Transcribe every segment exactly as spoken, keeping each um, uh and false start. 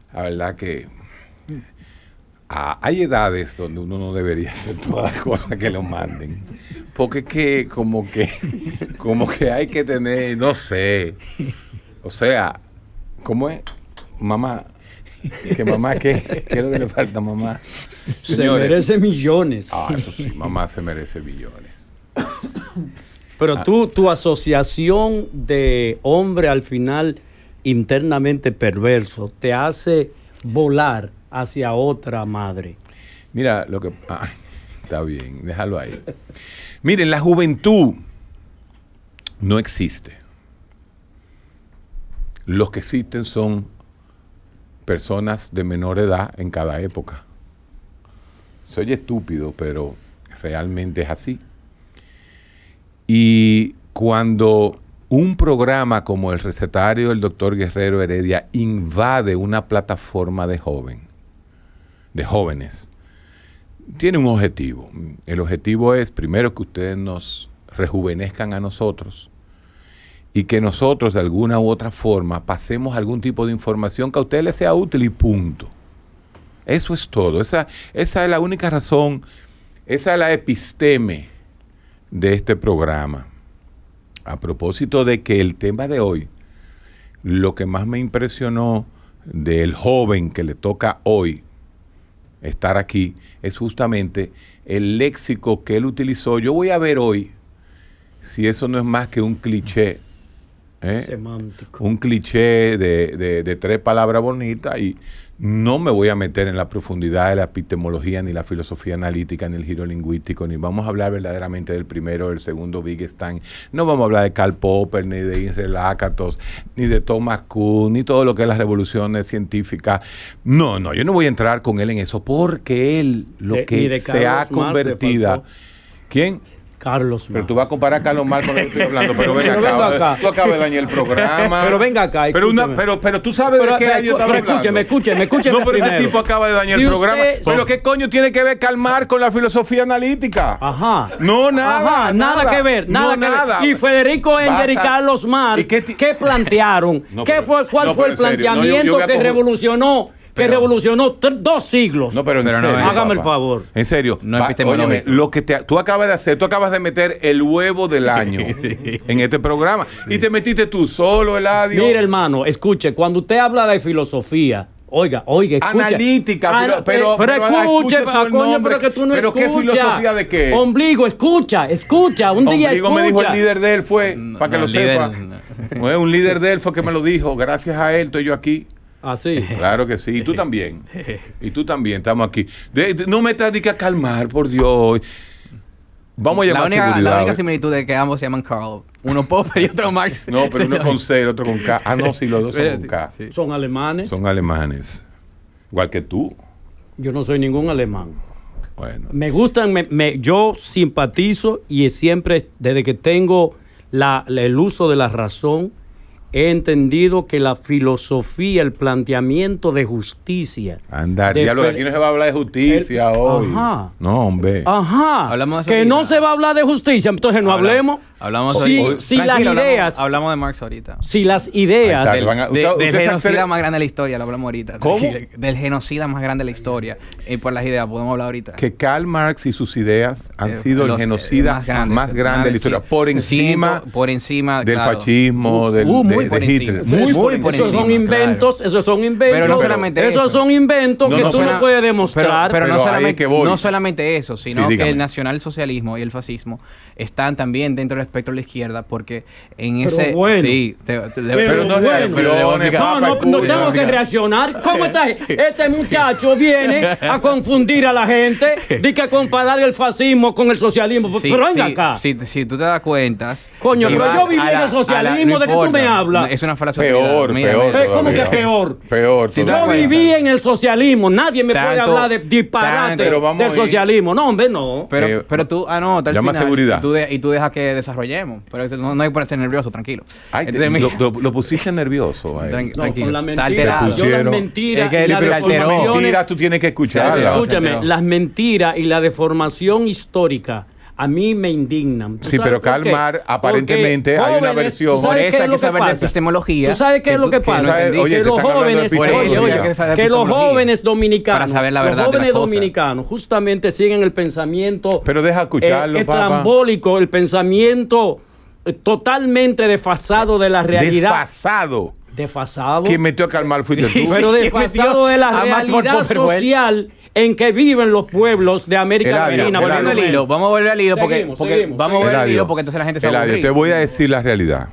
la verdad que ah, hay edades donde uno no debería hacer todas las cosas que lo manden. Porque es que como que como que hay que tener, no sé. O sea, ¿cómo es? Mamá, que mamá, ¿qué? ¿Qué es lo que le falta, mamá? Se Señores, merece millones. Ah, eso sí, mamá se merece billones. Pero tú, tu asociación de hombre al final internamente perverso te hace volar hacia otra madre. Mira, lo que... Ah, está bien, déjalo ahí. Miren, la juventud no existe. Los que existen son personas de menor edad en cada época. Soy estúpido, pero realmente es así. Y cuando un programa como el recetario del doctor Guerrero Heredia invade una plataforma de joven, de jóvenes, tiene un objetivo. El objetivo es, primero, que ustedes nos rejuvenezcan a nosotros y que nosotros, de alguna u otra forma, pasemos algún tipo de información que a ustedes les sea útil y punto. Eso es todo. Esa, esa es la única razón, esa es la episteme de este programa. A propósito de que el tema de hoy, lo que más me impresionó del joven que le toca hoy estar aquí, es justamente el léxico que él utilizó. Yo voy a ver hoy si eso no es más que un cliché, ¿eh? Semántico. Un cliché de, de, de tres palabras bonitas, y no me voy a meter en la profundidad de la epistemología, ni la filosofía analítica, ni el giro lingüístico, ni vamos a hablar verdaderamente del primero, del segundo Wittgenstein. No vamos a hablar de Karl Popper, ni de Imre Lakatos, ni de Thomas Kuhn, ni todo lo que es las revoluciones científicas. No, no, yo no voy a entrar con él en eso, porque él lo de, que de se ha convertido... ¿Quién? Carlos Pero Marx. tú vas a comparar a Carlos Marx con lo que estoy hablando, pero ven Pero acá, venga acá. tú acabas de dañar el programa. Pero venga acá, pero, una, escúcheme. pero, pero tú sabes Pero, de qué pero, año estamos pero hablando. escúcheme, escúcheme, escúcheme No, pero primero. este tipo acaba de dañar Si el usted- programa. so- Pero ¿qué coño tiene que ver Karl Marx con la filosofía analítica? Ajá. No, nada. Ajá, nada, nada que ver, nada no, que nada. ver. Y Federico Engel y Vas a- Carlos Marx, ¿Y qué ti- ¿qué plantearon? No, ¿Qué pero- fue, ¿Cuál no, fue pero el en serio, no, yo- yo planteamiento voy a que coger- revolucionó, que Pero- revolucionó tr- dos siglos? No, pero en Pero no, serio, hágame el papá. favor. En serio. No va- epistemológico. óyeme, lo que te, tú acabas de hacer, tú acabas de meter el huevo del año en este programa. Y te metiste tú solo, Eladio. Mire, hermano, escuche, cuando usted habla de filosofía, oiga, oiga, escucha. Analítica, Ah, pero- pero- pero pero escuche, escucha tú ah, el coño, nombre. pero que tú no ¿Pero qué escuchas. filosofía de qué? Ombligo, escucha, escucha, un día Ombligo escucha. me dijo el líder de él, fue, No, para que no, lo el líder, sepa. no. No es un líder de él, fue que me lo dijo. Gracias a él estoy yo aquí. Ah, sí. Claro que sí. Y tú también. Y tú también, estamos aquí. De- de- no me trates de calmar, por Dios. Vamos a La llamar única, seguridad. la única hoy. similitud es que ambos se llaman Karl. Uno Popper y otro Marx. No, pero uno con C, el otro con K. Ah, no, sí, los dos son con K. Sí. Son alemanes. Son alemanes. Igual que tú. Yo no soy ningún alemán. Bueno. Me gustan, me, me- yo simpatizo y siempre, desde que tengo la, la- el uso de la razón, he entendido que la filosofía, el planteamiento de justicia. Andar. de Diablo, fe- aquí no se va a hablar de justicia el- hoy. Ajá. No, hombre. Ajá. Hablamos de que eso no ahorita. se va a hablar de justicia, entonces no Hablamos- hablemos. Hablamos si, ahorita. si las Tranquilo, hablamos- ideas, Hablamos de Marx ahorita. si las ideas, Ahí Del, van a- de- usted- del usted se genocida atreve- más grande de la historia, lo hablamos ahorita. ¿Cómo? Del, del genocida más grande de la historia. Y por las ideas, podemos hablar ahorita. Que Karl Marx y sus ideas han Eh, sido el los, eh, genocida más grande, más grande de la historia. Por encima Ciento- por encima del claro. fascismo, Uh, del, uh, muy de, por de encima. Hitler. Muy por esos encima, son inventos, esos son inventos. Pero no solamente esos eso. son inventos No, que no tú suena- no puedes demostrar. Pero, pero, Pero no, ahí es solamente, que voy. no solamente eso, sino Sí, que dígame. el nacionalsocialismo y el fascismo están también dentro del espectro de la izquierda, porque en Pero ese... bueno. Sí, te- te- le- Pero no bueno. reacciones, pero debo papá, No, no, no escucha. tengo que reaccionar. ¿Cómo está? Este muchacho viene a confundir a la gente de que comparar el fascismo con el socialismo. Sí, pero venga sí, acá. Si, si tú te das cuentas... Coño, y pero vas yo viví a en la- el socialismo, a la- ¿de qué tú importa, me hablas? Es una falacia. Peor, Mira, peor. mira. Eh, ¿Cómo que todavía. peor? Peor. Si te Yo das todavía. cuenta. viví en el socialismo. Nadie me puede Tanto- hablar de disparate tanto- Pero vamos del a ir. socialismo. No, hombre, no. Pero, Eh, pero tú, ah, no, tal llama final, seguridad. Y tú, de- y tú dejas que desarrollemos. Pero no, no hay por ser nervioso, tranquilo. Ay, te- Entonces, mira, lo, lo- lo pusiste nervioso. a él. Tranqui- No, tranquilo. con la Está mentira, alterado. yo las Pusieron- mentiras Es que y él las se alteró. deformaciones, Mentiras tú tienes que Se escucharlas. alteró. escúchame, alteró. las mentiras y la deformación histórica a mí me indignan. Sí, pero Karl aparentemente hay jóvenes, una versión. Por eso hay que que saber de pasa? epistemología. ¿Tú sabes qué es lo que tú- pasa? no sabes, entendiste. oye, que te los están hablando de jóvenes, oye, epistemología. oye, que saber que los epistemología. jóvenes dominicanos, Para saber la verdad los de las jóvenes cosas. dominicanos justamente siguen el pensamiento Pero deja escucharlo, eh, papá. estrambólico, el pensamiento eh, totalmente desfasado de la realidad. Desfasado. Desfasado. Quien metió a calmar fuiste tú. Pero Sí, desfasado de la a Matt por realidad Popperwell. social en que viven los pueblos de América Eladio, Latina. Eladio. Volviendo al hilo, vamos a volver al hilo porque, Seguimos, porque seguimos, vamos a volver al Eladio, hilo porque entonces la gente se va a Eladio, aburrir. te voy a decir la realidad.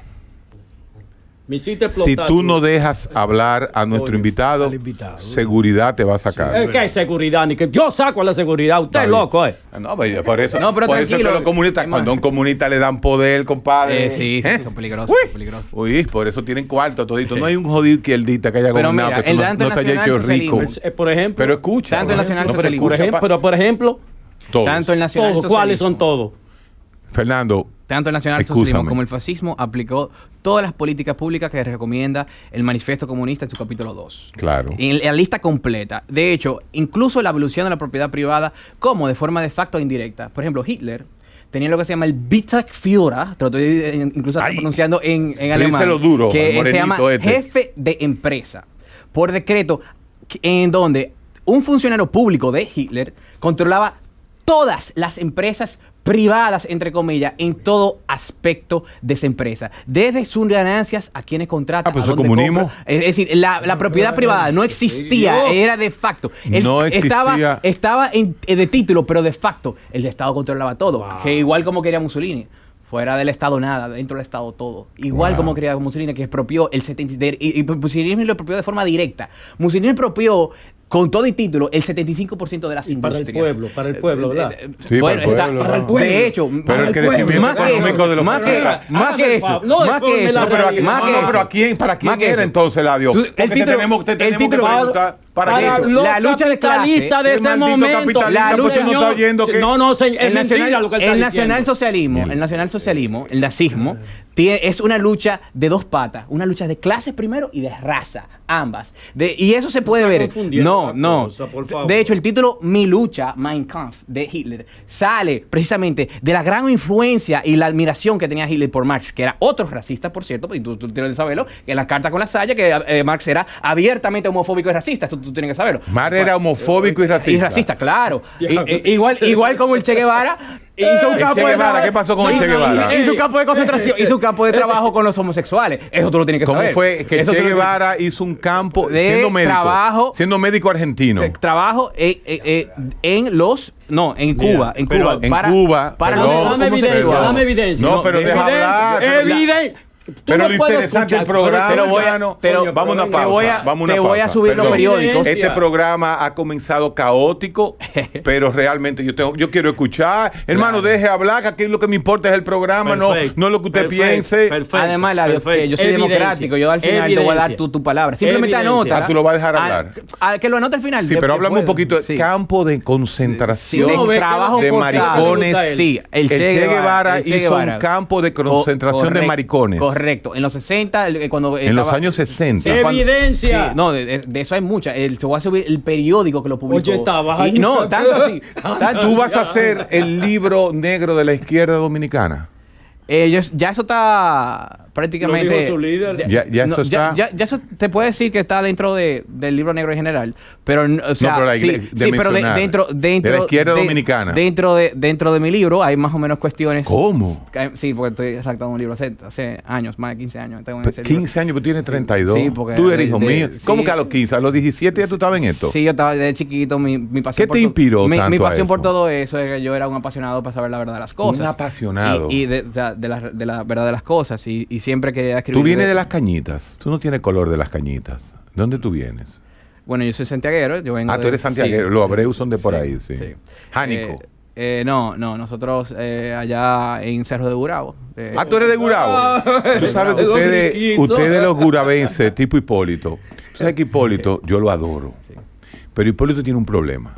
Me hiciste Si explotar, tú no dejas hablar a nuestro Oye, invitado, al invitado. seguridad te va a sacar. Es que hay seguridad, ni que yo saco a la seguridad. Usted es Está bien. loco, ¿eh? No, pero por eso, No, pero por eso es que tranquilo. los comunistas, Es cuando a más. un comunista le dan poder, compadre. Eh, sí, sí, ¿eh? son peligrosos, Uy, son peligrosos. Uy, por eso tienen cuarto todito. No hay un jodido izquierdista que haya Pero gobernado mira, que el tú no, tanto no se haya hecho nacionalsocialismo rico. es- Eh, por ejemplo, Pero escucha. Tanto el ¿no? nacionalsocialismo. No, pero por, escucha, ejemplo, pa- pero por ejemplo, todos. Tanto el todos, nacionalsocialismo. ¿cuáles son todos? Fernando, Tanto el nacionalsocialismo Excúsame. como el fascismo aplicó todas las políticas públicas que recomienda el Manifiesto Comunista en su capítulo dos. claro. En la lista completa. De hecho, incluso la evolución de la propiedad privada como de forma de facto e indirecta. Por ejemplo, Hitler tenía lo que se llama el Betriebsführer, te lo estoy eh, incluso Ay, pronunciando en, en pero alemán, díselo duro, al que se morenito llama este. jefe de empresa, por decreto, que- en donde un funcionario público de Hitler controlaba todas las empresas privadas, entre comillas, en todo aspecto de esa empresa. Desde sus ganancias a quienes contratan. Ah, pues a eso es dónde comunismo. compra. Es decir, la, la propiedad privada no existía, era de facto. Él No Estaba, existía. estaba en- eh, de título, pero de facto el Estado controlaba todo. Wow. Que igual como quería Mussolini. Fuera del Estado nada, dentro del Estado todo. Igual Wow. como quería Mussolini, que expropió el setenta y siete, y, y Mussolini lo expropió de forma directa. Mussolini expropió con todo y título el setenta y cinco por ciento de las Y para el industrias. pueblo, para el pueblo, ¿verdad? Eh, eh, Sí, bueno, para el está- pueblo, para el ¿no? pueblo. De hecho, Pero para el el crecimiento pueblo. Más que económico eso, de los más que, fascistas. más que Hágame eso, el favor. No más que deforme eso, la No, pero aquí, más no, que no, eso. pero ¿a quién, ¿para quién Más que era eso. entonces, Eladio? Tú- el Porque título- tenemos, te el tenemos que título- preguntar, ¿para, Para qué? los La lucha de clase, capitalistas de el ese maldito momento. capitalista, La pues tú no lucha- estás oyendo que- No, no, se- es el mentira nacional, lo que está el diciendo. nacionalsocialismo, Mierda. el nacionalsocialismo, el nazismo, tiene, es una lucha de dos patas, una lucha de clases primero y de raza, ambas. De, y eso se puede está ver. confundiendo No, la no. cosa, por favor. De hecho, el título Mi lucha, Mein Kampf, de Hitler, sale precisamente de la gran influencia y la admiración que tenía Hitler por Marx, que era otro racista, por cierto, y tú, tú tienes que saberlo, que en la carta con la Saya, que eh, Marx era abiertamente homofóbico y racista, eso tú tienes que saberlo. Mar era homofóbico y racista. Y racista, claro. I- Diablo. i- igual, igual como el Che Guevara hizo un El campo Che de Guevara, trabajo- ¿qué pasó con el No, Che no, no, Guevara? Hizo un campo de concentración, hizo un campo de trabajo con los homosexuales. Eso tú lo tienes que ¿Cómo saber. fue que Eso Che tú lo tienes- Guevara hizo un campo De siendo médico? trabajo- siendo médico argentino. Eh, Trabajo eh, eh, eh, en los. No, en Mira, Cuba. En pero- Cuba. En para, Cuba, Para perdón. los Dame evidencia, homosexuales. dame evidencia. No, pero deja Evidencia, hablar, pero- evidencia. Tú Pero no lo puedes interesante del escuchar, programa, te lo voy a- Chano, te lo- Coño, vamos a una pero pausa. te voy a- vamos a una te voy a pausa. subir los Perdón. periódicos. Este programa ha comenzado caótico, pero realmente yo tengo, yo quiero escuchar. Hermano, deje hablar, que aquí lo que me importa es el programa, no, Perfecto, no lo que usted perfecto, piense. perfecto, Además, Eladio, perfecto. que yo soy Evidencia, democrático. Yo al final te voy a dar evidencia. tu, tu palabra. Simplemente Evidencia. anota. Ah, tú lo vas a dejar hablar. que lo anote al final. Sí, de- pero de- háblame un puedo. poquito de Sí. campo de Sí, concentración de No, ve, trabajo de forzado. maricones. Sí, el Che, Che Guevara el Che hizo Guevara. un campo de Co- concentración de correcto, maricones. Correcto. En los sesenta, el- cuando En los estaba- años sesenta. Sí, Evidencia. Sí, no, de, de- de eso hay mucha. El, te voy a subir el periódico que lo publicó. Oye, estaba Y- ahí. No, tanto así. tanto- Tú vas a hacer el libro negro de la izquierda dominicana. Eh, yo- ya eso está prácticamente. Lo dijo su líder. Ya- ya eso ya, está- ya- ya eso te puede decir que está dentro de, del libro negro en general. Pero, no, o sea, pero la sí, igle- de sí, pero de- mencionar. dentro, dentro. De la izquierda de- dominicana. Dentro de, dentro de mi libro hay más o menos cuestiones. ¿Cómo? que- Sí, porque estoy redactando un libro hace, hace años, más de quince años. tengo en ese libro. quince años, pero tienes treinta y dos. Sí, porque Tú eres de- hijo de- mío. sí. ¿Cómo que a los quince? A los diecisiete ya tú estabas en esto. Sí, yo estaba desde chiquito, mi, mi pasión ¿Qué por te to- inspiró mi, tanto mi a pasión por eso? todo eso es que yo era un apasionado para saber la verdad de las cosas. Un apasionado. Y, y de, o sea, de, la, de la verdad de las cosas. Y, y siempre quería escribir. Tú vienes de las cañitas. Tú no tienes color de las cañitas. ¿De dónde tú vienes? Bueno, yo soy santiaguero. Yo vengo Ah, tú de- eres santiaguero. sí, Los sí, hebreos son de por sí, ahí, sí. sí. Jánico. Eh, eh, no, no, nosotros eh, allá en Cerro de Gurabo. eh, Ah, tú eres de Gurabo. Tú sabes que de ustedes, Dominiquito. ustedes los gurabenses, tipo Hipólito. Tú sabes que Hipólito, yo lo adoro. Pero Hipólito tiene un problema.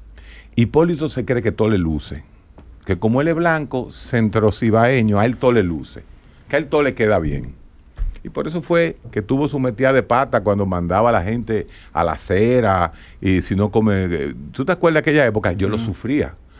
Hipólito se cree que todo le luce. Que como él es blanco, centrocibaeño, a él todo le luce. Que a él todo le queda bien. Y por eso fue que tuvo su metida de pata cuando mandaba a la gente a la acera y si no come... eh, ¿Tú te acuerdas de aquella época? Yo lo sufría.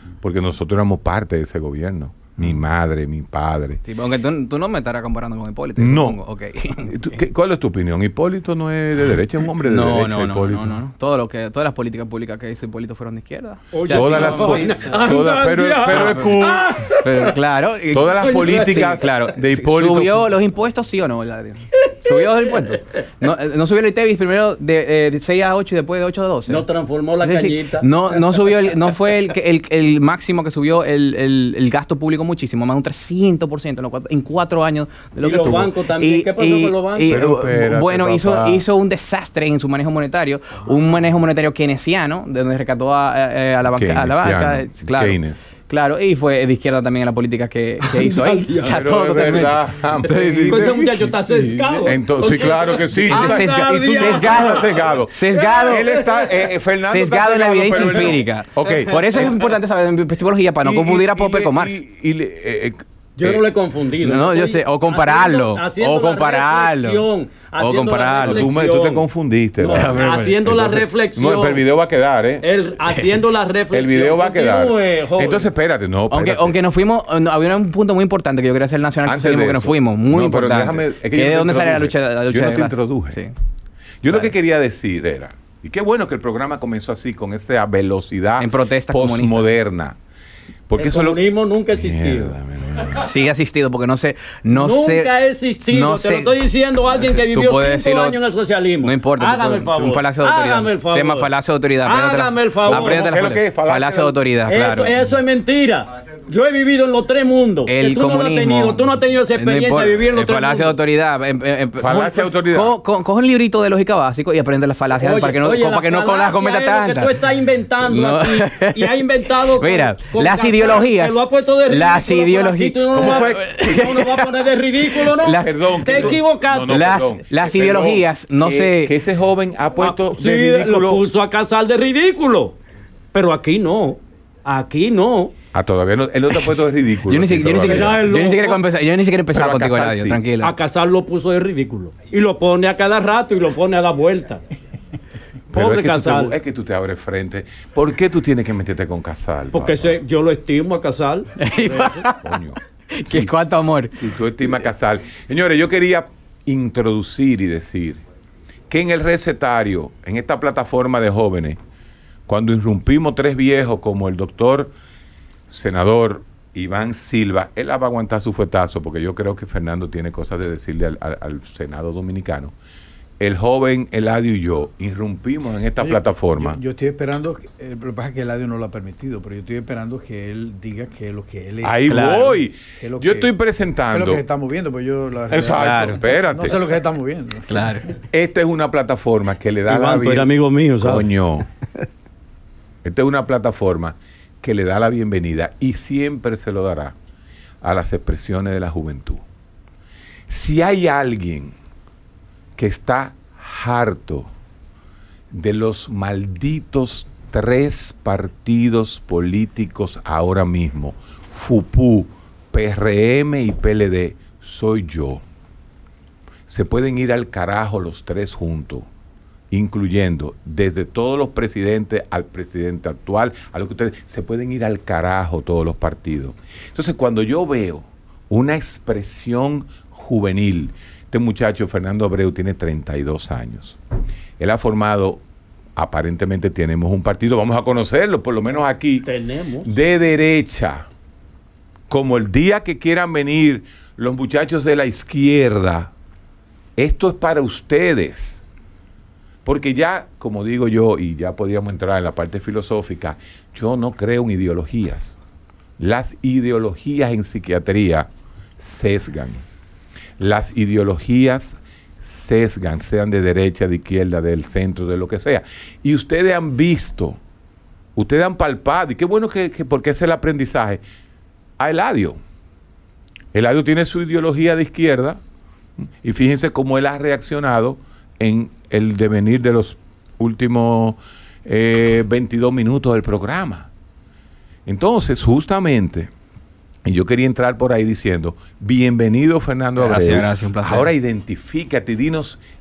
porque nosotros éramos parte de ese gobierno. Mi madre, mi padre. Sí, aunque tú, tú no me estarás comparando con Hipólito. No. Supongo. Okay. ¿Tú, qué, ¿Cuál es tu opinión? ¿Hipólito no es de derecha? ¿Es un hombre de no, derecha, no, no, Hipólito? no, no. Todo lo que, todas las políticas públicas que hizo Hipólito fueron de izquierda. Oye, O sea, Todas no, las... no, po- Anda todas- pero, ya. pero es cool. pero claro. y- Todas las Sí, políticas claro. de Hipólito... ¿Subió los impuestos, sí o no? Eladio? ¿Subió los impuestos? No, eh, no subió el ITEVIS primero de, eh, de seis a ocho y después de ocho a doce. No transformó la Es decir, cañita. No, no subió el, no fue el, que- el, el máximo que subió el, el, el gasto público muchísimo, más de un trescientos por ciento en, los cuatro, en cuatro años de lo Y que los tuvo. bancos también. ¿Qué pasó con los bancos? y, Pero eh, espérate, bueno, hizo, papá. hizo un desastre en su manejo monetario, un manejo monetario keynesiano, de donde rescató a, eh, a la banca. A la banca eh, Keynesiano, claro. Keynes. Claro, y fue de izquierda también en la política que, que hizo ahí. Pero O sea, Pero todo de totalmente. verdad, Sí, Pues ese muchacho está sesgado. Entonces, sí, claro que sí. Ah, Sesga- y tú sesgado. estás sesgado. Sesgado. Él está, eh, Fernando Sesgado está en la evidencia pero él no. empírica. Ok. Por eso es importante saber en epistemología para no Y- confundir a y- Popper y con le- Marx. y- y le- eh, eh, Yo eh, no lo he confundido. No, yo Estoy sé, o compararlo, haciendo- haciendo o la compararlo, reflexión, o haciendo la compararlo. tú, me- tú te reflexión. confundiste. No, ¿verdad? haciendo la Entonces, reflexión. No, pero el video va a quedar, ¿eh? El- haciendo la reflexión. El video va a quedar. Continúe, joven. Entonces, espérate, no, Aunque, espérate. aunque nos fuimos, no, había un punto muy importante que yo quería hacer el nacional Antes socialismo de que nos eso. fuimos, muy No, pero importante. déjame- es que que yo no de te dónde sale la introduje. lucha, la lucha Yo no de te clases. introduje. Sí. Yo lo que quería decir era, y qué bueno que el programa comenzó así, con esa velocidad En protesta comunista. postmoderna. Porque el eso lo... comunismo nunca ha existido. Mierda, mierda. Sí ha existido porque no sé, no Nunca sé. ha existido. no te sé- lo estoy diciendo a alguien que Tú vivió puedes cinco decirlo- años en el socialismo. No importa. Hágame el porque favor. Es un falacio de autoridad. Hágame el favor. Se llama falacio de autoridad. apréndetela. Hágame el favor. Apréndetela. ¿Qué es lo que es? Falacia Falacia de- de autoridad, Eso, claro. eso es mentira. Yo he vivido en los tres mundos. El que tú no lo has comunismo. tenido. Tú no has tenido esa No experiencia importa, de vivir en los el tres falacia de mundos. autoridad. em, em, em, Falacia de autoridad. Co- co- Coge un librito de lógica básico y aprende las falacias Oye, para que no, oye, para que la no con las falacia cometa es lo que tantas. tú estás inventando No. aquí y has inventado con- Mira, con las Casal, ideologías- que lo ha puesto de ridículo las por ideologías- aquí, tú no ¿Cómo lo vas- fue? tú no lo vas a poner de ridículo, ¿no? Las- Perdón, Te perdón. equivocaste. No, no, Las- perdón. las Perdón. ideologías no que, se- Que ese joven ha puesto Ah, sí, de ridículo... lo puso a Casal de ridículo. Pero aquí no. Aquí no. Ah, todavía no... Él no te ha puesto de ridículo. Yo ni siquiera, yo ni todavía. siquiera, Era el yo ni siquiera loco. empezar, yo ni siquiera empezar Pero a contigo, Casal Eladio, sí. tranquila. A Casal lo puso de ridículo. Y lo pone a cada rato y lo pone a dar vuelta. Pero Pobre es que, tú Casal. te, es que tú te abres frente. ¿Por qué tú tienes que meterte con Casal? Porque papá? ese- yo lo estimo a Casal. Coño. ¿Qué cuánto amor? Si tú estimas Casal. Señores, yo quería introducir y decir que en el recetario, en esta plataforma de jóvenes, cuando irrumpimos tres viejos como el doctor senador Iván Silva, él va a aguantar su fuetazo porque yo creo que Fernando tiene cosas de decirle al, al- al Senado dominicano. El joven Eladio y yo irrumpimos en esta Oye, plataforma. Yo, yo estoy esperando, que- eh, lo que pasa es que Eladio no lo ha permitido, pero yo estoy esperando que él diga que es lo que él es. Ahí Claro. voy. Que es lo Yo que- estoy ¿Qué es presentando. lo que se está moviendo? Pues yo la Exacto, Claro. espérate. no sé lo que se está moviendo. Claro. Esta es una plataforma que le da la Iván, tú bien- eres amigo mío, ¿sabes? Coño. Esta es una plataforma que le da la bienvenida y siempre se lo dará a las expresiones de la juventud. Si hay alguien que está harto de los malditos tres partidos políticos ahora mismo, FUPU, P R M y P L D, soy yo. Se pueden ir al carajo los tres juntos, incluyendo desde todos los presidentes al presidente actual, a lo que ustedes, se pueden ir al carajo todos los partidos. Entonces, cuando yo veo una expresión juvenil, este muchacho Fernando Abreu tiene treinta y dos años. Él ha formado, aparentemente tenemos un partido, vamos a conocerlo, por lo menos aquí, Tenemos. de derecha. Como el día que quieran venir los muchachos de la izquierda, esto es para ustedes. Porque ya, como digo yo, y ya podríamos entrar en la parte filosófica, yo no creo en ideologías. Las ideologías en psiquiatría sesgan. Las ideologías sesgan, sean de derecha, de izquierda, del centro, de lo que sea. Y ustedes han visto, ustedes han palpado, y qué bueno que, que porque es el aprendizaje, a Eladio. Eladio tiene su ideología de izquierda, y fíjense cómo él ha reaccionado en el devenir de los últimos eh, veintidós minutos del programa. Entonces, justamente, y yo quería entrar por ahí diciendo, bienvenido Fernando Gracias, Abreu. gracias, un placer. Ahora identifícate y dinos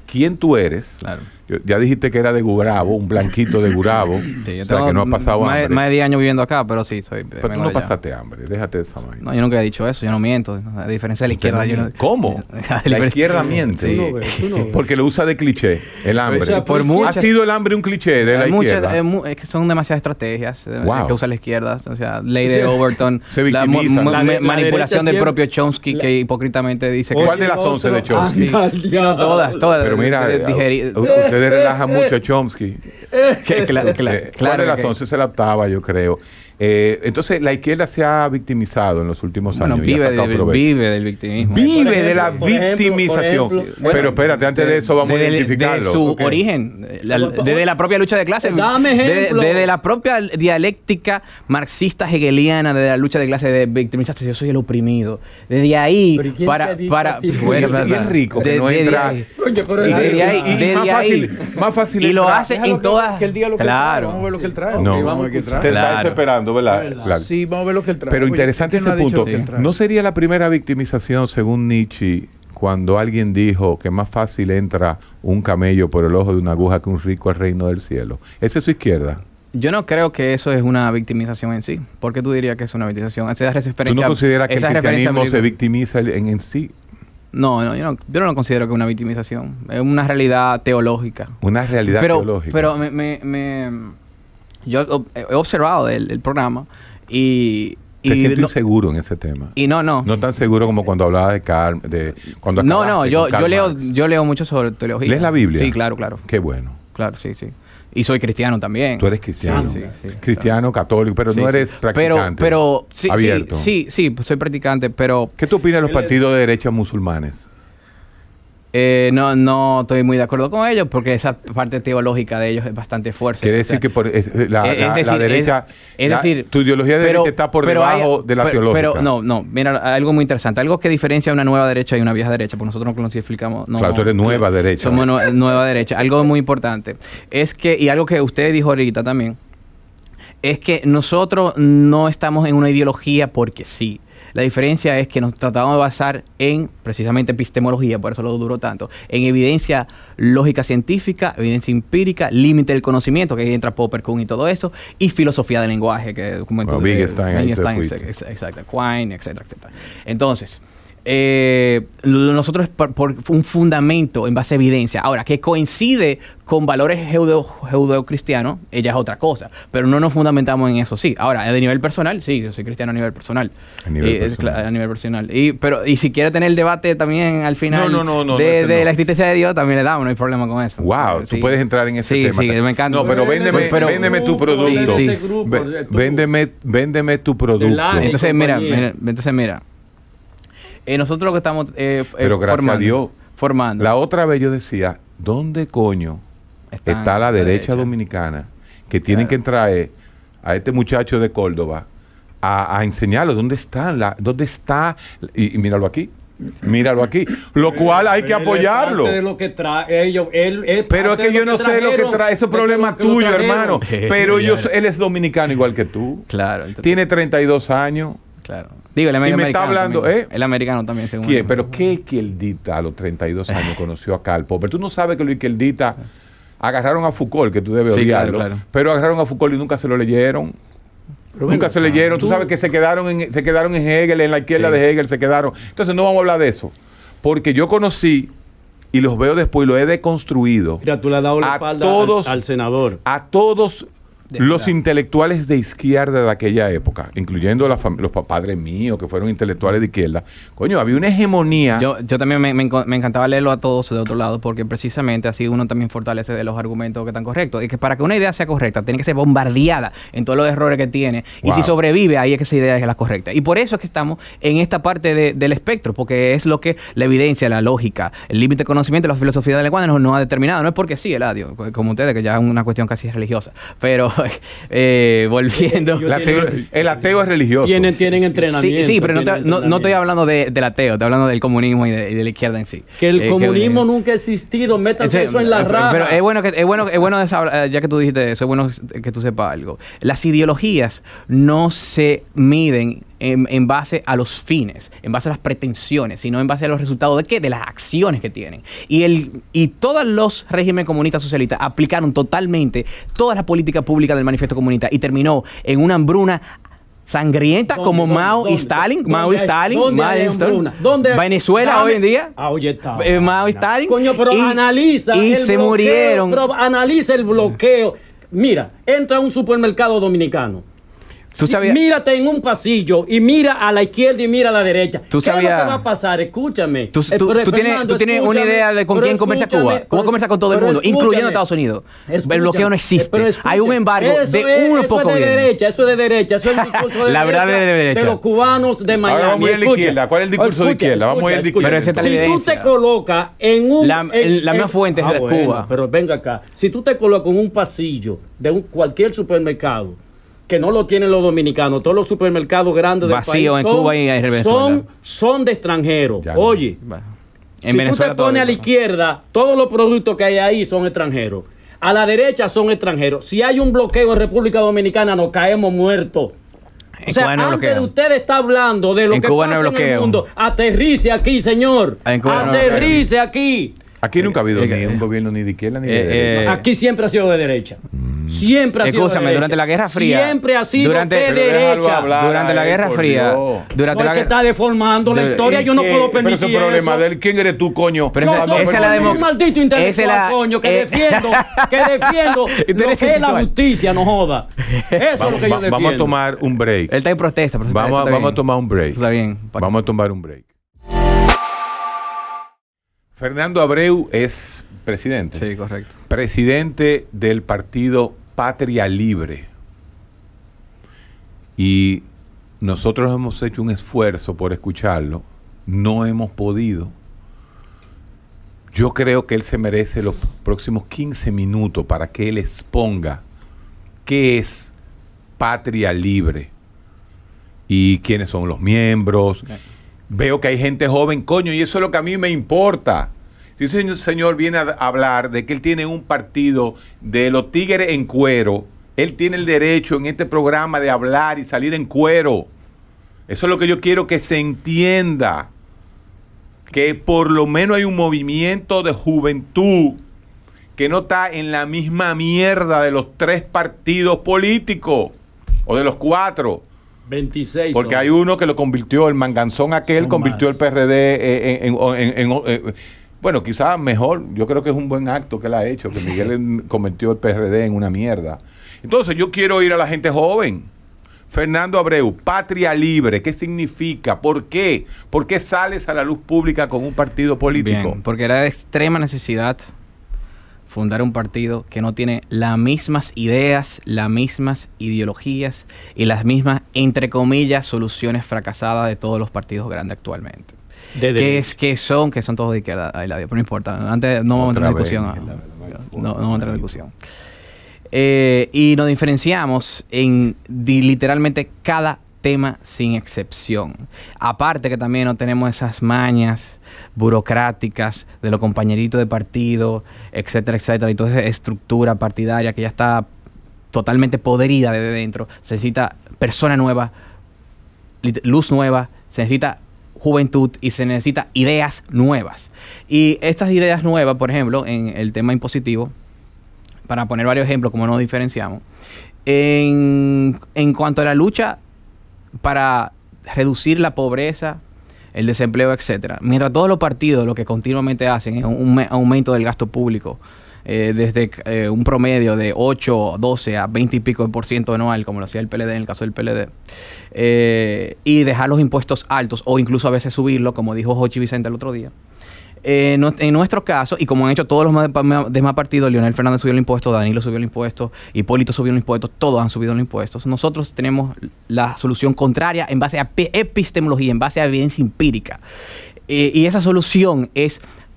quién tú eres. Claro. Yo- ya dijiste que era de Gurabo, un blanquito de Gurabo. Sí, yo o sea, tengo que no ha pasado más, de- hambre. más de diez años viviendo acá, pero sí, soy... Pero tú vengo no de allá. pasaste hambre. Déjate de esa vaina. No, yo nunca he dicho eso, yo no miento. A diferencia de la Usted izquierda, no yo no... miente. ¿Cómo? A La diferencia- izquierda miente. Tú no ves, tú no ves. Porque lo usa de cliché, el hambre. O sea, por ¿Ha muchas- sido el hambre un cliché de la Hay muchas- izquierda? es, mu- es que son demasiadas estrategias eh, Wow. que usa la izquierda. O sea, ley de Sí. Overton, Se la mu- victimizan. mu- La de- la manipulación derecha del siempre- propio Chomsky, la- que hipócritamente dice que... ¿Cuál de las once de Chomsky? Anda al diablo. Todas, todas. Pero mira, de- de- digeri- u- ustedes relajan mucho a Chomsky. que- cla- cla- Eh, ¿Cuál claro de las que- once se la octava, yo creo? Eh, entonces, la izquierda se ha victimizado en los últimos Bueno, años. y ha vive, sacado del- provecho. vive del victimismo. Vive Por de la ejemplo, por ejemplo, victimización. por ejemplo, Pero bueno, espérate, antes de eso vamos a Desde- identificarlo. De su Ok. origen, eh, la- Pero, desde la propia lucha de clases. Dame de- ejemplo. Desde la propia dialéctica marxista hegeliana, desde la lucha de clases de victimización, yo soy el oprimido. Desde ahí, Pero ¿y quién para... te ha dicho para a ti? bueno, Y es verdad. rico que De- no desde entra- ahí. Oye, pero Y es- desde ahí, y, y desde más ahí. fácil, más fácil Y lo entrar. hace Déjalo en que- todas... que él diga lo que él trae. Claro. Vamos a ver lo que él trae. No. Ok, vamos a ver qué Te trae. estás Claro. desesperando, ¿verdad? Verdad. Claro. Sí, vamos a ver lo que él trae. Pero Oye, interesante ¿quién no ese ha dicho punto. lo que él trae? ¿No sería la primera victimización, según Nietzsche, cuando alguien dijo que más fácil entra un camello por el ojo de una aguja que un rico al reino del cielo? ¿Esa es su izquierda? Yo no creo que eso es una victimización en sí. ¿Por qué tú dirías que es una victimización? Esa es ¿Tú referencia- no consideras que el esa es referencia cristianismo se bíblica. victimiza en, en sí? No, no yo, no, yo no lo considero que es una victimización. Es una realidad teológica. Una realidad pero, teológica. Pero me, me- me- yo he he observado el, el programa y... Te y siento no, inseguro en ese tema. y no, no. No tan seguro como cuando hablaba de Karl, de cuando No, acabaste no, con yo, Karl yo, leo, Marx. yo leo mucho sobre teología. ¿Lees la Biblia? Sí, claro, claro. Qué bueno. Claro, sí, sí. Y soy cristiano también. Tú eres cristiano. Sí, sí, sí, cristiano, católico, pero Sí, no sí. eres Pero, practicante. pero sí, abierto. sí, sí, sí, soy practicante, pero ¿Qué tú opinas de los partidos de derecha musulmanes? eh, no, no estoy muy de acuerdo con ellos porque esa parte teológica de ellos es bastante fuerte. Quiere O decir sea, que por, es- es- la, es- es la- decir, la derecha, es- es la- decir, tu ideología de pero- derecha está por pero hay- debajo de la pero- teológica. Pero no, no, mira, algo muy interesante, algo que diferencia una nueva derecha y una vieja derecha, porque nosotros no clasificamos... No, Claro, tú eres nueva derecha. Somos nue- nueva derecha. Algo muy importante es que, y algo que usted dijo ahorita también, es que nosotros no estamos en una ideología porque sí. La diferencia es que nos tratamos de basar en precisamente epistemología, por eso lo duró tanto, en evidencia lógica científica, evidencia empírica, límite del conocimiento, que ahí entra Popper, Kuhn y todo eso, y filosofía del lenguaje, que documento Bueno, Wittgenstein, ahí te Wittgenstein, fuiste. ex- exacto, Quine, etcétera, etcétera. Entonces, eh, lo- nosotros por, por un fundamento en base a evidencia. Ahora, que coincide con valores judeo- judeocristianos, ella es otra cosa. Pero no nos fundamentamos en eso, sí. Ahora, de nivel personal, sí, yo soy cristiano a nivel personal. A nivel Y, es personal. cla- a nivel personal. Y, pero, y si quiere tener el debate también al final No, no, no, no, de, ese de no. la existencia de Dios, también le damos, no hay problema con eso. Wow, Sí. tú puedes entrar en ese Sí, tema. sí, me encanta. No, pero véndeme, Pero- véndeme tu producto. Sí, sí. Ese grupo, Ve- de tu- véndeme, véndeme tu producto. la- Entonces, mira, compañía. mira, entonces, mira. Eh, nosotros lo que estamos eh, f- eh, Pero gracias formando, a Dios. formando. La otra vez yo decía, ¿dónde coño Está está, la la derecha, derecha. dominicana que tienen Claro. que traer a este muchacho de Córdoba a, a enseñarlo dónde está la, dónde está y, y míralo aquí, míralo aquí, lo cual hay que Él es apoyarlo. parte de lo que trae ellos, él, él Pero es parte que de yo no sé lo que trajeron, trae, eso es de problema lo que lo tuyo, trajeron. hermano. Pero yo, so- él es dominicano igual que tú. Claro. entonces- Tiene treinta y dos años. Claro. Digo, el Y me está americano hablando, también. ¿eh? El americano también, según ¿Quién? él. Pero ¿qué Quieldita a los treinta y dos años conoció a Karl Popper? Tú no sabes que Luis Quieldita agarraron a Foucault, que tú debes Sí, claro, odiarlo, claro. pero agarraron a Foucault y nunca se lo leyeron. Pero Nunca venga, se leyeron. Tú, tú- sabes que se quedaron en, se quedaron en Hegel, en la izquierda Sí. de Hegel se quedaron. Entonces no vamos a hablar de eso. Porque yo conocí y los veo después y lo he deconstruido Mira, tú le has dado la a espalda todos- al, al senador. a todos De los verdad. intelectuales de izquierda de aquella época, incluyendo la fam- los pa- padres míos que fueron intelectuales de izquierda. Coño, había una hegemonía. Yo, yo también me, me enco- me encantaba leerlo a todos de otro lado porque precisamente así uno también fortalece de los argumentos que están correctos. Y que para que una idea sea correcta tiene que ser bombardeada en todos los errores que tiene. Y Wow. si sobrevive, ahí es que esa idea es la correcta. Y por eso es que estamos en esta parte de- del espectro, porque es lo que la evidencia, la lógica, el límite de conocimiento, la filosofía del lenguaje nos, nos ha determinado. No es porque sí, Eladio, como ustedes, que ya es una cuestión casi religiosa. Pero eh, volviendo... Yo- La ateo- el ateo es religioso. Tienen, tienen entrenamiento. Sí, sí, pero no, tienen te- no, no estoy entrenamiento. hablando de, del ateo, estoy hablando del comunismo y de, y de la izquierda en sí. Que el Eh, comunismo nunca ha existido. Métanse Ese- eso en la pero- rama. Pero es bueno que es bueno es bueno de sab- eh, ya que tú dijiste eso, es bueno que tú sepas algo. Las ideologías no se miden en, en base a los fines, en base a las pretensiones, sino en base a los resultados de qué, de las acciones que tienen. Y, el, y todos los regímenes comunistas socialistas aplicaron totalmente todas las políticas públicas del manifiesto comunista y terminó en una hambruna sangrienta ¿Dónde, como dónde, Mao dónde? y Stalin. ¿Dónde Mao y hay- Stalin. dónde Mao hay y Stalin. hambruna? ¿Dónde- Venezuela Dame- hoy en día. Ah, oye, está. eh, Mao y Stalin. Coño, pero y, analiza y el se bloqueo, murieron. Pero analiza el bloqueo. Mira, entra a un supermercado dominicano. Tú Si- sabías- mírate en un pasillo y mira a la izquierda y mira a la derecha. Tú ¿Qué es lo sabías- que va a pasar? Escúchame. Tú, Eh, tú- pero, tú tienes, Fernando, tú tienes una escúchame, idea de con pero quién comercia escúchame, Cuba. ¿Cómo pero- comercia con todo el pero mundo, incluyendo escúchame, Estados Unidos? escúchame, El bloqueo no existe. pero Hay un escúchame, embargo eso de es- unos eso pocos es de bienes. derecha, eso es de derecha, eso es el discurso de La verdad derecha, es de derecha. de los cubanos de Miami. vamos a ir a la Escucha, izquierda. ¿Cuál es el discurso de escucha, izquierda? Vamos a ir a la escucha, izquierda. Pero esa es la si tú evidencia. te colocas en un... La- en- la misma en- fuente es de bueno, Cuba. Pero venga acá. Si tú te colocas en un pasillo de un, cualquier supermercado, que no lo tienen los dominicanos, todos los supermercados grandes del Vacío país en son, Cuba y en Venezuela. son, son de extranjeros. Ya no. Oye, Bueno, en si Venezuela tú te pones a la todavía. izquierda, todos los productos que hay ahí son extranjeros. A la derecha son extranjeros. Si hay un bloqueo en República Dominicana, nos caemos muertos. En O sea, Cuba no hay antes de bloqueo. usted está hablando de lo En que Cuba no pasa hay en el bloqueo. mundo, aterrice aquí, señor. En Cuba no hay Aterrice aquí. Aquí nunca ha habido Eh, ni eh, un gobierno ni de izquierda ni de eh, derecha. eh, Aquí siempre ha sido de derecha. Siempre ha sido de Escúchame, derecha. durante la Guerra Fría. Siempre ha sido durante- de Pero déjalo derecha. hablar. Durante la Ay, Guerra por Fría. Dios. Durante No la es que está guerra. deformando la de- historia. ¿Y Yo no qué? puedo Pero permitir ese es el problema eso. de él. ¿Quién eres tú, coño? Pero Yo esa- soy esa es la un democ- maldito esa intelectual, es la- coño, que eh, defiendo, que defiendo Tú lo eres que es la intelectual. justicia, no joda. Eso es lo Vamos, que yo va- defiendo. vamos a tomar un break. Él está en protesta. pero eso Vamos, está a- vamos a bien. tomar un break. Eso está bien. Vamos a tomar un break. Fernando Abreu es presidente. Sí, correcto. Presidente del partido Patria Libre. Y nosotros hemos hecho un esfuerzo por escucharlo. No hemos podido. Yo creo que él se merece los próximos quince minutos para que él exponga qué es Patria Libre y quiénes son los miembros. Okay. Veo que hay gente joven, coño, y eso es lo que a mí me importa. Si ese señor, señor viene a hablar de que él tiene un partido de los tigres en cuero, él tiene el derecho en este programa de hablar y salir en cuero. Eso es lo que yo quiero que se entienda. Que por lo menos hay un movimiento de juventud que no está en la misma mierda de los tres partidos políticos o de los cuatro. veintiséis. Porque son. hay uno que lo convirtió, el manganzón aquel, Son convirtió más. el P R D eh, en... en- en- en- eh, bueno, quizás mejor, yo creo que es un buen acto que él ha hecho, que Miguel convirtió el P R D en una mierda. Entonces yo quiero ir a la gente joven. Fernando Abreu, Patria Libre, ¿qué significa? ¿Por qué? ¿Por qué sales a la luz pública con un partido político? Bien, porque era de extrema necesidad fundar un partido que no tiene las mismas ideas, las mismas ideologías y las mismas, entre comillas, soluciones fracasadas de todos los partidos grandes actualmente. De Que, derecha. es, que son, que son todos de izquierda, ahí la digo, pero no importa. Antes no vamos a entrar en Otra discusión. vez, ah, la- la- No, no vamos a entrar en discusión. Eh, y nos diferenciamos en di- literalmente cada tema sin excepción. Aparte que también no tenemos esas mañas burocráticas de los compañeritos de partido, etcétera, etcétera, y toda esa estructura partidaria que ya está totalmente podrida desde dentro. Se necesita persona nueva, lit- luz nueva, se necesita juventud y se necesita ideas nuevas. Y estas ideas nuevas, por ejemplo, en el tema impositivo, para poner varios ejemplos, como nos diferenciamos, en, en cuanto a la lucha para reducir la pobreza, el desempleo, etcétera. Mientras todos los partidos lo que continuamente hacen es un me- aumento del gasto público, eh, desde eh, un promedio de ocho, doce a veinte y pico por ciento anual, como lo hacía el P L D en el caso del P L D, eh, y dejar los impuestos altos o incluso a veces subirlo, como dijo Jochi Vicente el otro día. Eh, no- en nuestro caso, y como han hecho todos los ma- ma- demás partidos, Leonel Fernández subió el impuesto, Danilo subió el impuesto, Hipólito subió el impuesto, todos han subido los impuestos. Nosotros tenemos la solución contraria en base a pe- epistemología, en base a evidencia empírica. Eh, y esa solución es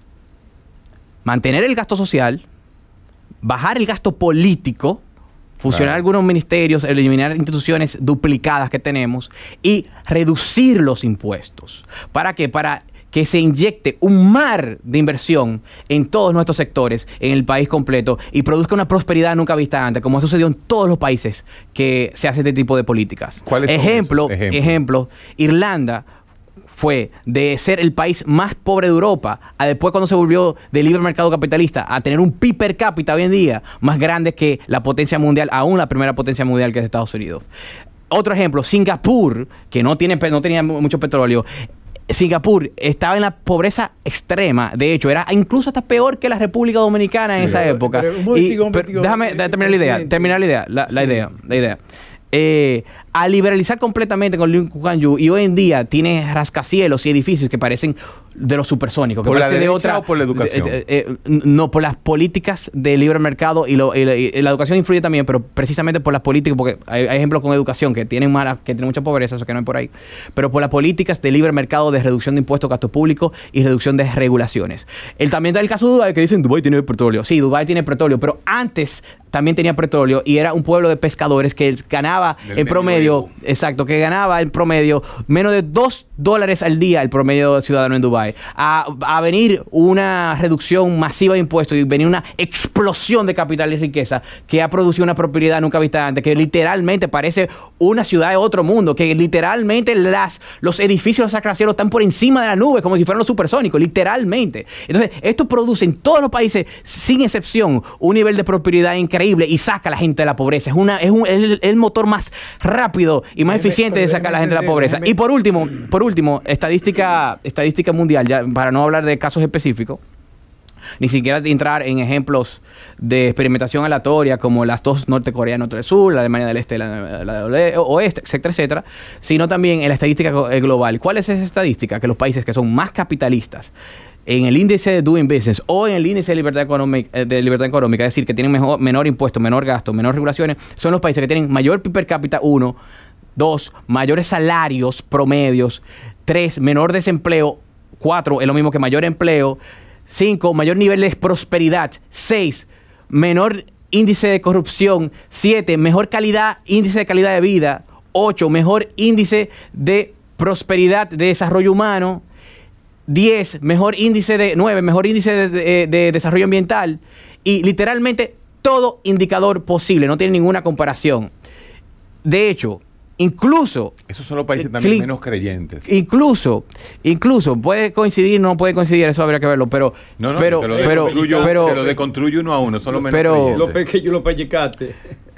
mantener el gasto social, bajar el gasto político, fusionar Claro. algunos ministerios, eliminar instituciones duplicadas que tenemos y reducir los impuestos. ¿Para qué? Para que se inyecte un mar de inversión en todos nuestros sectores, en el país completo, y produzca una prosperidad nunca vista antes, como ha sucedido en todos los países que se hace este tipo de políticas. ¿Cuáles son Ejemplo, esos? Ejemplo. ejemplo, Irlanda fue de ser el país más pobre de Europa a después, cuando se volvió de libre mercado capitalista, a tener un P I B per cápita hoy en día más grande que la potencia mundial, aún la primera potencia mundial, que es Estados Unidos. Otro ejemplo, Singapur, que no, tiene, no tenía mucho petróleo. Singapur estaba en la pobreza extrema. De hecho, era incluso hasta peor que la República Dominicana en Pero, esa época. pero un momentico, Y- un momentico, pero déjame eh, terminar la idea. presidente. Terminar la idea. La, la Sí. idea. La idea. Eh, a liberalizar completamente con Lee Kuan Yew, y hoy en día tiene rascacielos y edificios que parecen de los supersónicos. Que ¿Por la parecen de derecha otra, o por la educación? eh, eh, eh, no, por las políticas de libre mercado, y, lo, y la, y la educación influye también, pero precisamente por las políticas, porque hay, hay ejemplos con educación que tienen mala, que tienen mucha pobreza, eso que no hay por ahí, pero por las políticas de libre mercado, de reducción de impuestos, gastos públicos y reducción de regulaciones. El, también está el caso de Dubái, que dicen Dubái tiene petróleo. Sí, Dubái tiene petróleo, pero antes también tenía petróleo y era un pueblo de pescadores que ganaba Del en promedio, medioevo. exacto, que ganaba en promedio menos de dos dólares al día el promedio ciudadano en Dubái. A, a venir una reducción masiva de impuestos y venir una explosión de capital y riqueza que ha producido una prosperidad nunca vista antes, que literalmente parece una ciudad de otro mundo, que literalmente las, los edificios de rascacielos están por encima de la nube, como si fueran los supersónicos, literalmente. Entonces, esto produce en todos los países, sin excepción, un nivel de prosperidad increíble y saca a la gente de la pobreza. Es, una, es, un, es el, el motor más rápido y más Déjeme- eficiente de pero sacar a la déjeme gente de la entender, pobreza. déjeme- Y por último, por último, estadística, estadística mundial, ya, para no hablar de casos específicos, ni siquiera de entrar en ejemplos de experimentación aleatoria como las dos nortecoreanas del sur, la Alemania del Este, la, la del Oeste, etcétera, etcétera, sino también en la estadística go- eh, global. ¿Cuál es esa estadística? Que los países que son más capitalistas en el índice de Doing Business o en el índice de libertad económica, eh, de libertad económica, es decir, que tienen mejor, menor impuesto, menor gasto, menor regulaciones, son los países que tienen mayor P I B per cápita, uno, dos, mayores salarios promedios, tres, menor desempleo, cuatro, es lo mismo que mayor empleo, cinco, mayor nivel de prosperidad, seis, menor índice de corrupción, siete, mejor calidad, índice de calidad de vida, ocho, mejor índice de prosperidad de desarrollo humano, diez, mejor índice de nueve, mejor índice de, de- de desarrollo ambiental, y literalmente todo indicador posible, no tiene ninguna comparación. De hecho, incluso Esos son los países Eh, también Clin- menos creyentes. Incluso, incluso, puede coincidir, no puede coincidir, eso habría que verlo, pero, No, no, pero, te lo pero, deconstruyo, pero, te lo deconstruyo uno a uno, son los menos pero- creyentes. Lo pequeño, lo pellicaste.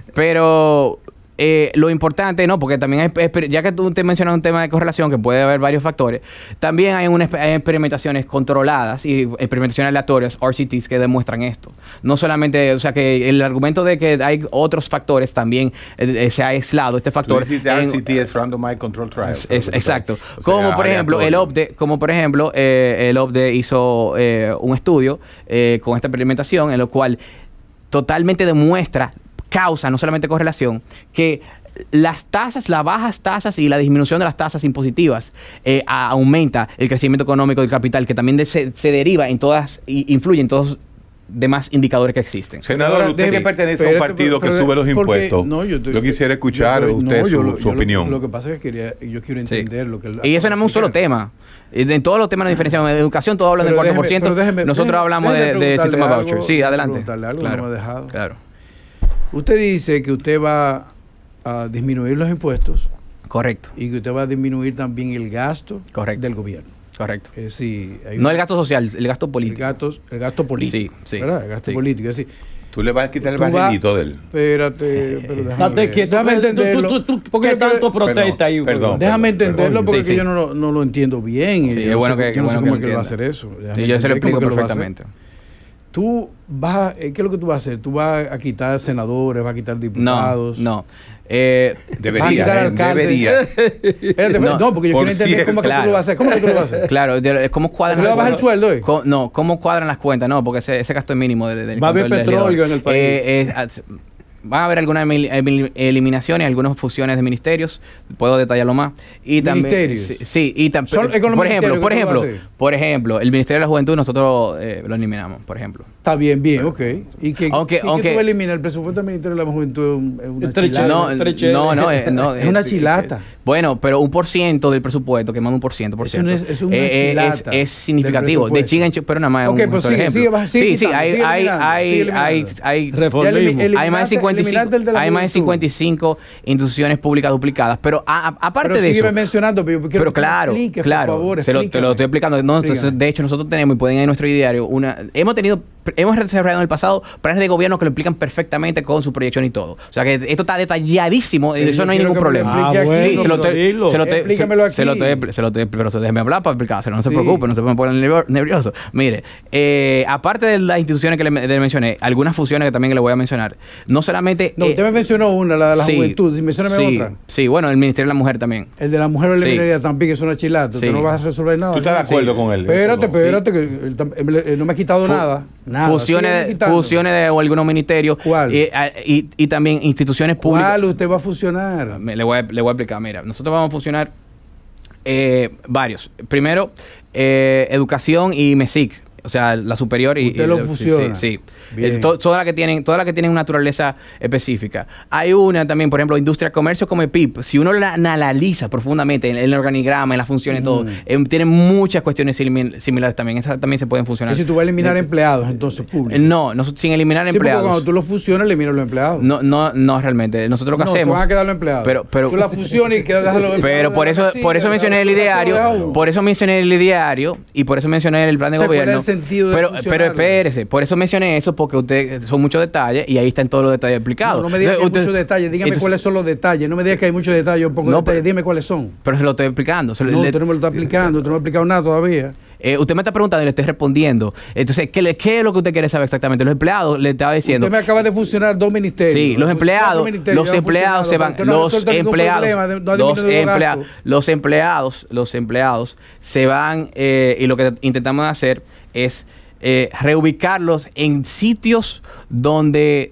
pero eh, lo importante, no, porque también hay, exper- ya que tú te mencionas un tema de correlación, que puede haber varios factores, también hay, una, hay experimentaciones controladas y experimentaciones aleatorias, R C Ts, que demuestran esto. No solamente, o sea, que el argumento de que hay otros factores también eh, eh, se ha aislado este Tú factor. dices en- R C T es Randomized Control Trial. Es, es- exacto. O sea, como por ejemplo el aleatorio. O P D E, como por ejemplo eh, el O P D E hizo eh, un estudio eh, con esta experimentación en lo cual totalmente demuestra causa, no solamente correlación, que las tasas, las bajas tasas y la disminución de las tasas impositivas eh, a- aumenta el crecimiento económico del capital, que también de- se, se deriva en todas, y influye en todos los demás indicadores que existen. Senador, Ahora, usted déjeme- que pertenece a un espérate, partido pero- que sube los porque- impuestos. no, yo, yo quisiera escuchar yo- usted no, su, yo lo- su yo lo- opinión. Lo, que pasa es que quería, yo quiero Sí. entender lo que... Y eso no es un solo tema. En todos los temas de diferenciación, en educación todos hablan del Pero cuatro por déjeme- ciento. pero déjeme- Nosotros déjeme- hablamos de- déjeme del preguntarle sistema algo, voucher. Sí, déjeme adelante. preguntarle algo, Claro, no me ha dejado. claro. Usted dice que usted va a disminuir los impuestos Correcto, y que usted va a disminuir también el gasto Correcto. del gobierno. correcto. Es decir, hay No un- el gasto social, el gasto el político. gasto, el gasto político. Sí, sí, ¿verdad? El gasto sí. político. Es decir, Tú le vas a quitar el tú vas- barrilito de él. Espérate, pero déjame Date ver. quieto. Déjame Tú- tú- entenderlo. tú- tú- porque ¿Qué yo quiero- tanto protesta ahí? perdón. Déjame perdón, entenderlo perdón. porque Sí, sí. yo no lo, no lo entiendo bien. y Sí, yo es no bueno sé, que- yo no bueno sé que cómo lo es que él va a entienda. hacer eso. Déjame Sí, yo se lo entender cómo explico que lo va a hacer. perfectamente. Tú vas, a- ¿qué es lo que tú vas a hacer? ¿Tú vas a quitar senadores, vas a quitar No, diputados? no. Eh, Vas a quitar Debería, ¿eh? alcaldes. debería. Espérate, No, no, porque yo por quiero entender cierto. cómo es que tú Claro. lo vas a hacer. ¿Cómo es que tú lo vas a hacer? claro, de- ¿cómo cuadran ¿Tú le las vas a bajar el cuentas? sueldo, eh? Co- No, ¿cómo cuadran las cuentas? No, porque ese, ese gasto es mínimo. De, de- del Va a haber control del petróleo legislador. en el país. Eh, eh, as- van a haber algunas emil- emil- eliminaciones, algunas fusiones de ministerios. Puedo detallarlo más. Y también, ¿Ministerios? Sí, sí, y también. Son- es con los por ejemplo, ministerios por que tú ejemplo, lo haces. por ejemplo, el Ministerio de la Juventud nosotros eh, lo eliminamos, por ejemplo. Está bien, bien, ok. ¿Y que, Aunque- y que aunque- tú eliminas el presupuesto del Ministerio de la Juventud? Es un- es una Estreche- chilata. No, Tres chéveres. no, no, eh, no, Es una eh, chilata. Bueno, pero un por ciento del presupuesto, que manda un por ciento, por Eso no ciento. es- es una eh, eh, es, chilata es significativo. del De presupuesto. chinga en chi- pero nada más Ok, un pues solo sigue, ejemplo. sigue, va- sigue sí, sí, quitando, hay, sigue hay, eliminando, hay, sigue hay, eliminando. hay, Reformismo. Ya elimi- hay más de eliminaste- cincuenta y cinco, eliminaste el de la hay más de juventud. cincuenta y cinco instituciones públicas duplicadas. Pero a- a- aparte Pero de sígueme eso. mencionando, pero, yo quiero Pero que me claro, expliques, claro, por favor, se lo, te lo explícame. estoy explicando. No, entonces, Explícame. de hecho, nosotros tenemos y pueden ir en nuestro ideario una. Hemos tenido, hemos desarrollado en el pasado planes de gobierno que lo explican perfectamente con su proyección y todo. O sea que esto está detalladísimo y Pero eso yo no hay quiero ningún que me lo problema. explique Ah, aquí, bueno, Sí, se lo pero te, dilo. se lo te, Explícamelo se, se aquí. lo te, se lo te- pero se déjeme hablar para explicárselo, no se Sí. preocupe, no se pueden poner nervio- nervioso. Mire, eh, aparte de las instituciones que le, le mencioné, algunas funciones que también le voy a mencionar, no solamente... No, eh, usted me mencionó una, la de la sí, juventud. Si mencióname sí, otra. Sí, bueno, el Ministerio de la Mujer también. El de la mujer o la Sí. minería también, que es una chilata. Sí. Usted no vas a resolver nada. ¿Tú estás de ¿no? acuerdo con él? Espérate, Eso no. espérate, que él tam- él- él no me ha quitado Fu- nada. Nada. Fusiones, sígueme de, quitando. fusiones de o algunos ministerios. ¿Cuál? eh, a- y, y también instituciones públicas. ¿Cuál usted va a fusionar? Me- le, voy a, le voy a explicar. Mira, nosotros vamos a funcionar eh, varios. Primero, eh, educación y MESIC. O sea, la superior y... Usted y lo sí, fusiona. Sí, sí. Bien. Eh, to- todas las que tienen, todas las que tienen una naturaleza específica. Hay una también, por ejemplo, industria, comercio como el P I B. Si uno la analiza profundamente en, en el organigrama, en la función y todo, eh, tiene muchas cuestiones simi- similares también. Esas también se pueden funcionar. Y si tú vas a eliminar Eh, empleados, entonces, público. eh, No, no, sin eliminar Sí, porque empleados. cuando tú lo fusionas, eliminas los empleados. No, no, no realmente. Nosotros lo que No, se hacemos. van a quedar los empleados. Pero, pero, Tú la fusionas y quedas los empleados. pero por de eso, la casilla, por eso mencioné el tú la dejas ideario, uno. por eso mencioné el ideario y por eso mencioné el plan de ¿Cuál es el gobierno. sentido de pero, fusionarlos? pero espérese, por eso mencioné eso porque usted son muchos detalles y ahí están todos los detalles explicados. No, no me digas que hay Usted- muchos detalles. Dígame entonces- cuáles son los detalles. No me digas que hay muchos detalles, un poco No, de detalles. pero- Dime cuáles son. Pero se lo estoy explicando. Se lo- No, le- usted no me lo está explicando. Usted no me ha explicado nada todavía. eh, usted me está preguntando y le estoy respondiendo. Entonces, ¿qué, le- ¿qué es lo que usted quiere saber exactamente? Los empleados le estaba diciendo. Usted me acaba de fusionar dos ministerios. Sí, los Cuatro empleados, ministerios los ya empleados se van, funcionado, pero no ha los resuelto ningún empleados, problema, no ha los, disminuido emplea- gastos. los empleados, los empleados se van eh, y lo que intentamos hacer es eh, reubicarlos en sitios donde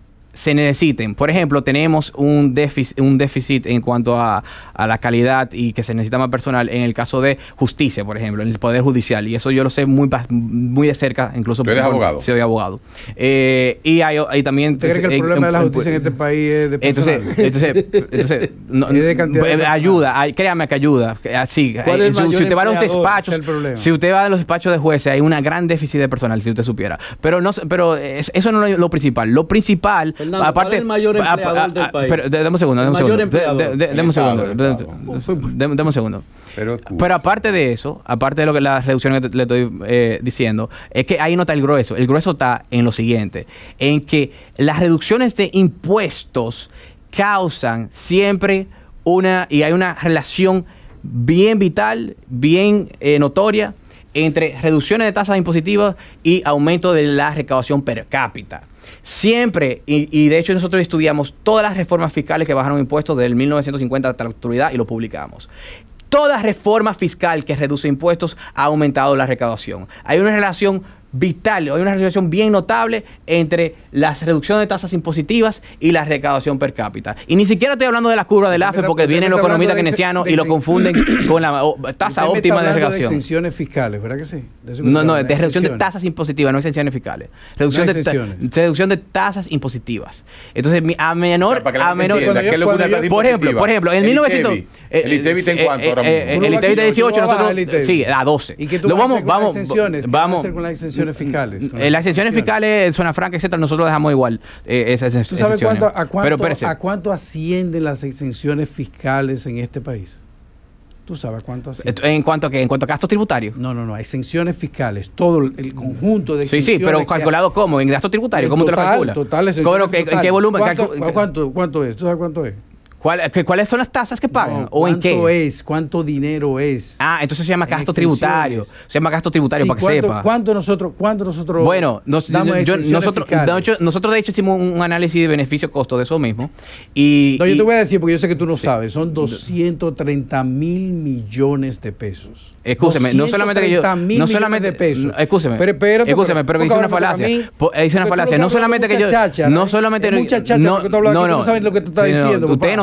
se necesiten. Por ejemplo, tenemos un déficit, un déficit en cuanto a, a la calidad y que se necesita más personal en el caso de justicia, por ejemplo, en el Poder Judicial. Y eso yo lo sé muy, pa- muy de cerca, incluso... ¿Tú eres por- abogado? Sí, soy abogado. Eh, y hay, hay también... ¿Usted cree que el eh, problema de la eh, justicia en este país es de personal? entonces, entonces, entonces no, Es de cantidad de eh, personal. ayuda, ay, créame que ayuda. que Así, ¿Cuál eh, es el su- si mayor usted va a los empleador? despachos, Ese es el problema. si usted va a los despachos de jueces, hay una gran déficit de personal, si usted supiera. Pero no, pero es- eso no es lo, lo principal. Lo principal, Fernando, aparte, ¿cuál es el mayor a- a- empleador a- del país? Pero, de- deme un segundo, El deme un mayor segundo. empleador. De- de- de- Deme un El segundo. Estado, el de- Estado. de- Deme deme un segundo. Pero, Pero aparte de eso, aparte de lo que la reducción que te- le estoy eh, diciendo, es que ahí no está el grueso. El grueso está en lo siguiente, en que las reducciones de impuestos causan siempre una, y hay una relación bien vital, bien eh, notoria, entre reducciones de tasas impositivas y aumento de la recaudación per cápita. Siempre, y, y de hecho nosotros estudiamos todas las reformas fiscales que bajaron impuestos desde el mil novecientos cincuenta hasta la actualidad y lo publicamos. Toda reforma fiscal que reduce impuestos ha aumentado la recaudación. Hay una relación vital, hay una relación bien notable entre la reducción de tasas impositivas y la recaudación per cápita. Y ni siquiera estoy hablando de la curva del A F E porque Usted me vienen los está hablando economistas de keynesianos ex- y lo de- confunden con la o, tasa Usted me óptima está de hablando recaudación. exenciones fiscales, ¿verdad que sí? De eso que No, está no, hablando, de reducción de exenciones. tasas impositivas, no exenciones fiscales. Reducción, No de, ta- exenciones. reducción de tasas impositivas. Entonces, mi- a menor, O sea, para que la a gente menor, entienda, cuando ¿qué es lo que yo- una cuando tasa yo- por ejemplo, impositiva? por ejemplo, en El mil novecientos ITEVI. El ITEVI está en eh, cuánto eh, ahora eh, mismo. el Tú ITEVI lo de dieciocho, vas a bajar nosotros el ITEVI. sí, a doce. ¿Y qué tú Lo vas a vamos, hacer con las vamos, exenciones? ¿Qué vas a vamos. hacer con las exenciones fiscales? Con Eh, Las exenciones exenciones. fiscales, zona franca, etcétera, nosotros lo dejamos igual. eh, esas ¿Tú sabes exenciones. cuánto, a, Pero cuánto, espérese. a cuánto ascienden las exenciones fiscales en este país? ¿Tú sabes cuánto ascienden? Esto- En cuanto a qué? En cuanto a gastos tributarios. No, no, no, exenciones fiscales, todo el, el conjunto de Sí, exenciones. sí, pero que- calculado cómo, en gastos tributarios, ¿cómo te lo total, calculas? Total, exenciones ¿Cómo- ¿En totales. qué volumen? ¿Cuánto, Calcu- cuánto, cuánto es? ¿Tú sabes cuánto es? ¿Cuál- qué- ¿Cuáles son las tasas que pagan? No, ¿O en ¿cuánto qué? es? ¿Cuánto dinero es? Ah, entonces se llama En gasto exenciones. tributario. Se llama gasto tributario, Sí, para que ¿cuánto, sepa. ¿Cuánto nosotros, cuánto nosotros Bueno, nos- damos yo- exenciones nosotros, fiscales? de hecho, nosotros de hecho hicimos un análisis de beneficio-costo de eso mismo. Y, No, yo y- te voy a decir porque yo sé que tú no sabes. Son doscientos treinta mil millones de pesos. Escúcheme, no solamente que yo. doscientos treinta mil No millones solamente. de pesos. no, Escúcheme. Pero espérate, Escúcheme, pero que hice porque una ahora me toca falacia. a mí. Po- Hice una Porque tú falacia. lo No que solamente hablas que es yo. mucha cháchara, No ¿eh? solamente. Es mucha cháchara no, porque tú hablas aquí, tú no sabes lo que te está sí, no, diciendo, Ustedes papá. no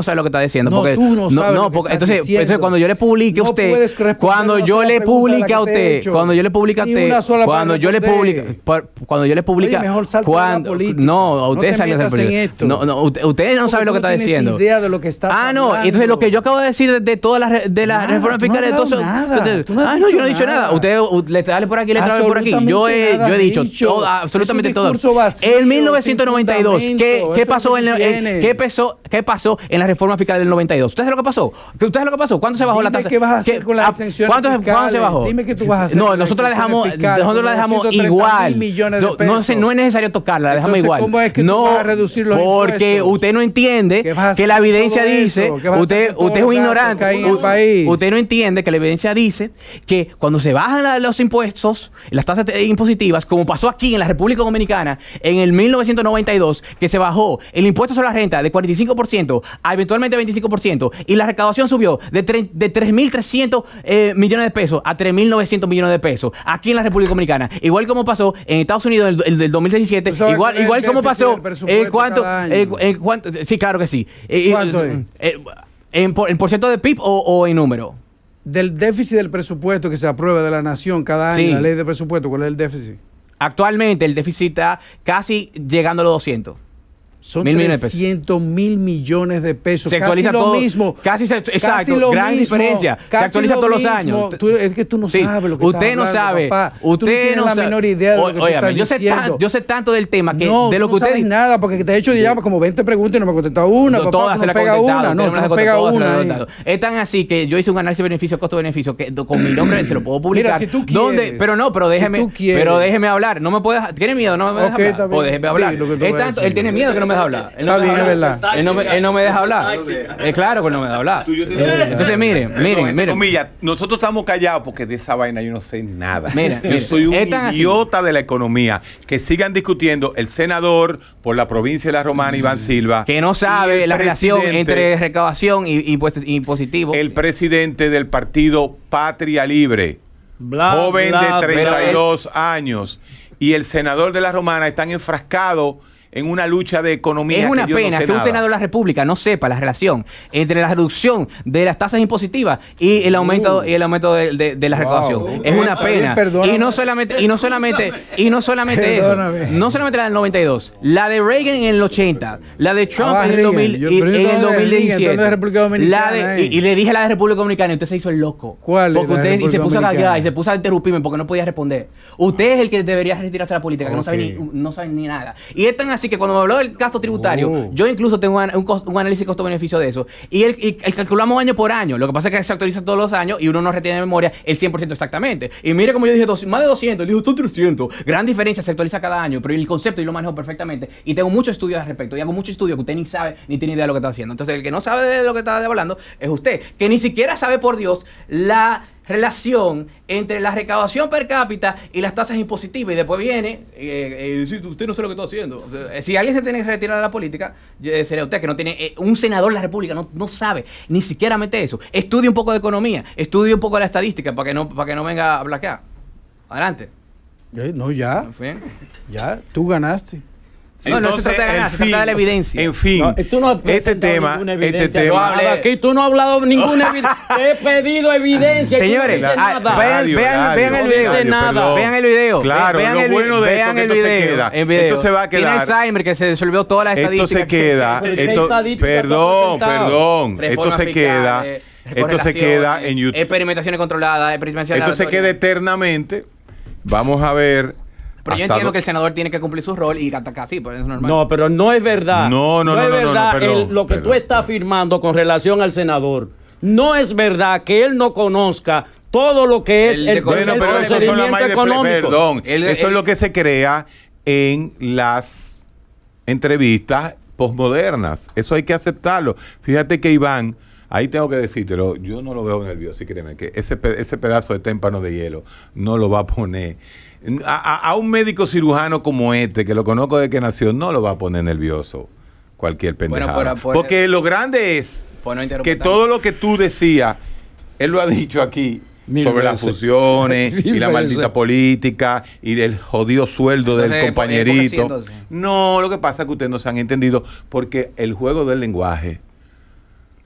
sabe lo que está diciendo. No, porque, tú no sabes lo que porque, estás entonces, diciendo. entonces, cuando yo le publique a No usted, puedes responder cuando una yo sola le pregunta de la publique a que te he usted, hecho. cuando yo le publique a Ni usted, una sola para cuando yo le responder. publique, por- cuando yo le publique, Oye, mejor salte de la cuando, política. no, No usted te sale de la metas en política. esto. No, no, usted, usted no Porque sabe lo tú que está tienes diciendo. idea de lo que estás Ah, no, hablando. entonces lo que yo acabo de decir de, de todas las, re- de las Nada, reformas tú no has fiscales, hablado entonces, nada, entonces- tú no has ah, no, yo no he dicho dicho nada. nada. Usted u- le trae por aquí, le trae por aquí. Yo he, Absolutamente yo he dicho dicho. todo, absolutamente Es un todo. discurso vacío, En mil novecientos noventa y dos, sin ¿qué, fundamento, qué eso pasó no en, la- tiene. en- ¿qué pasó, qué pasó en la reforma fiscal del noventa y dos? ¿Usted sabe lo que pasó? ¿Usted sabe lo que pasó? ¿Cuándo se bajó Dime la tasa? qué vas a hacer ¿Qué- con las a- exenciones ¿cuánto se- ¿Cuándo se fiscales? bajó? Dime qué tú vas a hacer No, con las nosotros la dejamos, exenciones fiscales, nosotros la con dejamos doscientos treinta igual. mil millones de No, no, pesos. se- no es necesario tocarla, la dejamos Entonces, igual. ¿cómo es que tú no, vas a reducir los porque impuestos? usted no entiende ¿Qué vas a hacer que la con evidencia todo dice, eso? ¿Qué vas a hacer usted, con todos usted es un los gastos ignorante, que hay en el u- país? usted no entiende que la evidencia dice que cuando se bajan la- los impuestos, las tasas eh, impositivas, como pasó aquí en la República Dominicana en el mil novecientos noventa y dos, que se bajó el impuesto sobre la renta de cuarenta y cinco por ciento a eventualmente veinticinco por ciento y la recaudación subió de, tre- de tres mil trescientos eh, millones de pesos a tres mil novecientos millones de pesos aquí en la República Dominicana, igual como pasó en Estados Unidos en el, el del dos mil diecisiete, ¿Tú sabes igual, cuál es igual el como déficit pasó del presupuesto en cuanto, cada año? en- en cuanto, sí, claro que sí. Eh, ¿Cuánto eh, es? eh, en, por, ¿En por ciento de P I B o, o en número? Del déficit del presupuesto que se aprueba de la nación cada año, Sí. la ley de presupuesto, ¿cuál es el déficit? Actualmente el déficit está casi llegando a los doscientos. Son Mil millones de pesos. trescientos mil millones de pesos. Se casi actualiza lo todo. mismo. Casi se- exacto, Casi lo gran mismo, diferencia. Se casi actualiza lo todos los mismo. años. Tú- es que tú no Sí, sabes lo que usted estás no hablando, sabe. papá. Usted tú no tienes no la sabe. menor idea de lo que tú Óigame, estás yo sé, diciendo. tan- yo sé tanto del tema que no, de lo tú que no usted sabes nada, porque de hecho ya como veinte preguntas y no me ha contestado una, No, papá, todas tú se no las he pega contestado, una, usted no, me tú las ha no pega contestado, se las he una. contestado. Es tan así que yo hice un análisis beneficio costo-beneficio que con mi nombre se lo puedo publicar. si tú ¿Dónde? quieres, Pero no, pero si déjeme, tú quieres. pero déjeme hablar. No me puede dejar- ¿Tiene miedo? No me deja Ok, hablar. está bien. Pues déjeme hablar. Di lo que tú Es vas a tanto, decir. él tiene miedo que no me deja hablar. Él no Está me deja bien, es hablar. verdad. Él no me, él no me deja hablar. Es claro que él no me deja hablar. Entonces, miren, Perdón, miren, entre miren. comillas, nosotros estamos callados porque de esa vaina yo no sé nada. Mira, yo mira, soy un es tan así. idiota de la economía. Que sigan discutiendo el senador por la provincia de La Romana, Iván Silva. Que no y sabe el la relación presidente- entre recaudación y impuestos impositivo. el presidente del partido Patria Libre, Bla, joven bla, de bla. treinta y dos años, y el senador de La Romana están enfrascados en una lucha de economía. Es una que yo no pena sé que un nada. senador de la República no sepa la relación entre la reducción de las tasas impositivas y el aumento y el aumento de, de- de la Wow. recaudación. Es Ok, una está bien, pena. perdóname. Y no solamente y no solamente y no solamente eso. Perdóname. No solamente la del noventa y dos, la de Reagan en el ochenta, la de Trump Ah, en el Reagan. dos mil Yo- y- pero yo en el estaba de dos mil Reagan, diecisiete. entonces de República Dominicana, La de- eh. y, y le dije a la de República Dominicana, y usted se hizo el loco. ¿Cuál es Porque la de usted y se República puso a Dominicana? gaguear y se puso a interrumpirme porque no podía responder. Usted es el que debería retirarse de la política, que no sabe Ok. ni no saben ni nada. Y es tan así que cuando me habló del gasto tributario, Oh. yo incluso tengo un, un costo- un análisis costo-beneficio de eso. Y el, y el calculamos año por año. Lo que pasa es que se actualiza todos los años y uno no retiene de memoria el cien por ciento exactamente. Y mire como yo dije, dos- más de doscientos, él dijo, son trescientos. Gran diferencia, se actualiza cada año, pero el concepto yo lo manejo perfectamente. Y tengo muchos estudios al respecto. Y hago muchos estudios que usted ni sabe ni tiene idea de lo que está haciendo. Entonces, el que no sabe de lo que está hablando es usted, que ni siquiera sabe, por Dios, la relación entre la recaudación per cápita y las tasas impositivas. Y después viene eh, eh, decir, usted no sabe lo que está haciendo. O sea, eh, si alguien se tiene que retirar de la política, eh, sería usted, que no tiene eh, un senador de la República, no, no sabe, ni siquiera mete eso. Estudie un poco de economía, estudie un poco de la estadística para que no, para que no venga a blaquear. Adelante. Eh, No, ya, En fin. ya, tú ganaste. No, no se trata de ganar, se trata de la evidencia. En fin, No, tú no has este presentado tema, ninguna este evidencia. tema, Yo hablé aquí, tú no has hablado ninguna evidencia. Te he pedido evidencia. y tú no Señores, dices ah, nada. vean, Radio, vean, radio, vean el no video. dice nada. perdón. Vean el video. Claro, vean lo el, bueno de vean esto el que esto se video, queda. el video. Esto se va a Tiene quedar. Alzheimer, que se disolvió toda la esto estadística. se queda, Pero esa esto, estadística perdón, está presentado. perdón, esto Reformas se queda, fiscales, esto se correlaciones, queda en YouTube, Experimentaciones controladas, experimentaciones esto se queda aleatorias. eternamente. Vamos a ver. Pero yo hasta entiendo dó- que el senador tiene que cumplir su rol y atacar así, pero eso es normal. No, pero no es verdad. No, no, no, es no, no, no, verdad perdón, el- lo que tú perdón, estás perdón. afirmando con relación al senador. No es verdad que él no conozca todo lo que es El el, de- Bueno, el pero eso son la procedimiento más de económico. perdón. El- eso el- es lo que se crea en las entrevistas posmodernas. Eso hay que aceptarlo. Fíjate que Iván, ahí tengo que decírtelo, yo no lo veo nervioso, y créeme que ese, pe- ese pedazo de témpano de hielo no lo va a poner. A, a- a un médico cirujano como este, que lo conozco desde que nació, no lo va a poner nervioso cualquier pendejada. por- por- Porque lo grande es Por no interrumpir que tanto. todo lo que tú decías, él lo ha dicho aquí, Mil sobre las veces. fusiones Mil y la veces. maldita política y el jodido sueldo del Entonces, ¿por qué- por qué sí, compañerito. entonces? No, lo que pasa es que ustedes no se han entendido porque el juego del lenguaje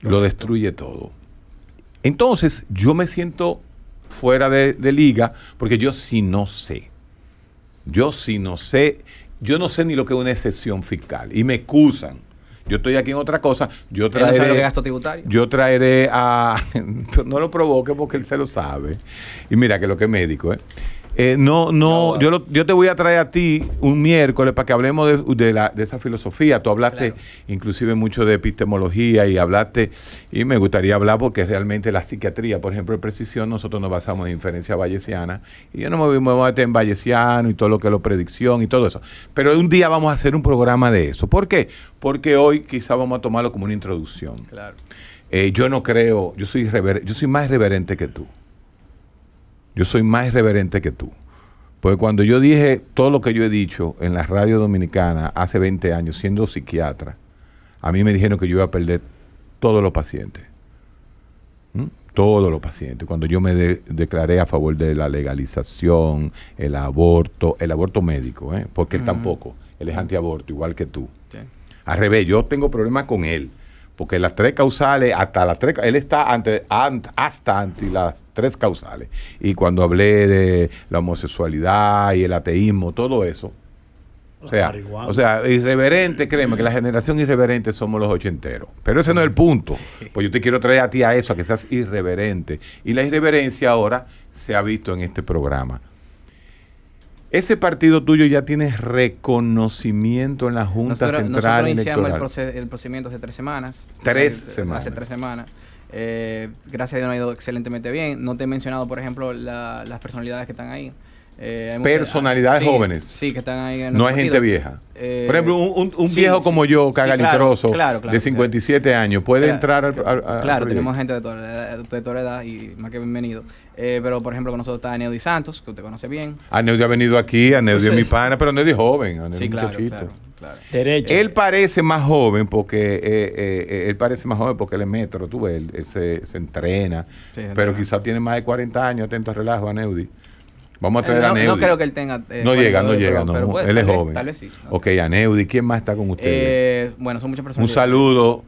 lo destruye todo. Entonces, yo me siento fuera de, de liga porque yo sí no sé. Yo sí no sé. Yo no sé ni lo que es una excepción fiscal. Y me excusan. Yo estoy aquí en otra cosa. Yo traeré, ¿Él no sabe lo que es gasto tributario? Yo traeré a... No lo provoque porque él se lo sabe. Y mira que lo que es médico, ¿eh? Eh, no, no, yo, lo, yo te voy a traer a ti un miércoles para que hablemos de, de, la, de esa filosofía. Tú hablaste claro. inclusive mucho de epistemología y hablaste, y me gustaría hablar porque realmente la psiquiatría, por ejemplo, en precisión, nosotros nos basamos en inferencia bayesiana, y yo no me voy, me voy a meter en bayesiano y todo lo que es la predicción y todo eso. Pero un día vamos a hacer un programa de eso. ¿Por qué? Porque hoy quizá vamos a tomarlo como una introducción. Claro. Eh, yo no creo, yo soy, rever, yo soy más reverente que tú. Yo soy más irreverente que tú. Porque cuando yo dije todo lo que yo he dicho en la radio dominicana hace veinte años, siendo psiquiatra, a mí me dijeron que yo iba a perder todos los pacientes. ¿Mm? Todos los pacientes. Cuando yo me de, declaré a favor de la legalización, el aborto, el aborto médico, ¿eh? Porque él uh-huh. tampoco, él es antiaborto, igual que tú. Sí. Al revés, yo tengo problemas con él. Porque las tres causales, hasta las tres, él está ante, ant, hasta ante las tres causales. Y cuando hablé de la homosexualidad y el ateísmo, todo eso. O sea, o sea, irreverente, créeme que la generación irreverente somos los ochenteros. Pero ese no es el punto. Pues yo te quiero traer a ti a eso, a que seas irreverente. Y la irreverencia ahora se ha visto en este programa. Ese partido tuyo ya tiene reconocimiento en la Junta nosotros, Central nosotros Electoral. Nosotros iniciamos el procedimiento hace tres semanas. Tres hace, semanas. Hace tres semanas. Eh, gracias a Dios nos ha ido excelentemente bien. No te he mencionado, por ejemplo, la, las personalidades que están ahí. Eh, Personalidades muchas, jóvenes. Sí, sí, que están ahí. En no hay partido. gente vieja. Eh, por ejemplo, un, un, un sí, viejo como yo, cagalitroso, sí, claro, claro, claro, de cincuenta y siete claro. años, puede claro, entrar al, al, al Claro, al tenemos gente de toda, de toda edad y más que bienvenido. Eh, pero, por ejemplo, con nosotros está Neudi Santos, que usted conoce bien. A Neudi ha venido aquí, a Neudi es mi pana, pero Neudi es joven, a Neudi sí, es claro, muchachito. claro, claro. Derecho. Él parece más joven porque eh, eh, eh, él parece más joven porque él es metro, tú ves, él, él se, se entrena, sí, pero quizás tiene más de cuarenta años, atento a relajo a Neudi. Vamos a traer no, a Neudi. No creo que él tenga... Eh, no llega, no llega, no. Pero puede, él es vez, joven. Tal vez sí. No ok, sé. A Neudi. ¿Quién más está con ustedes? Eh, bueno, son muchas personas. Un saludo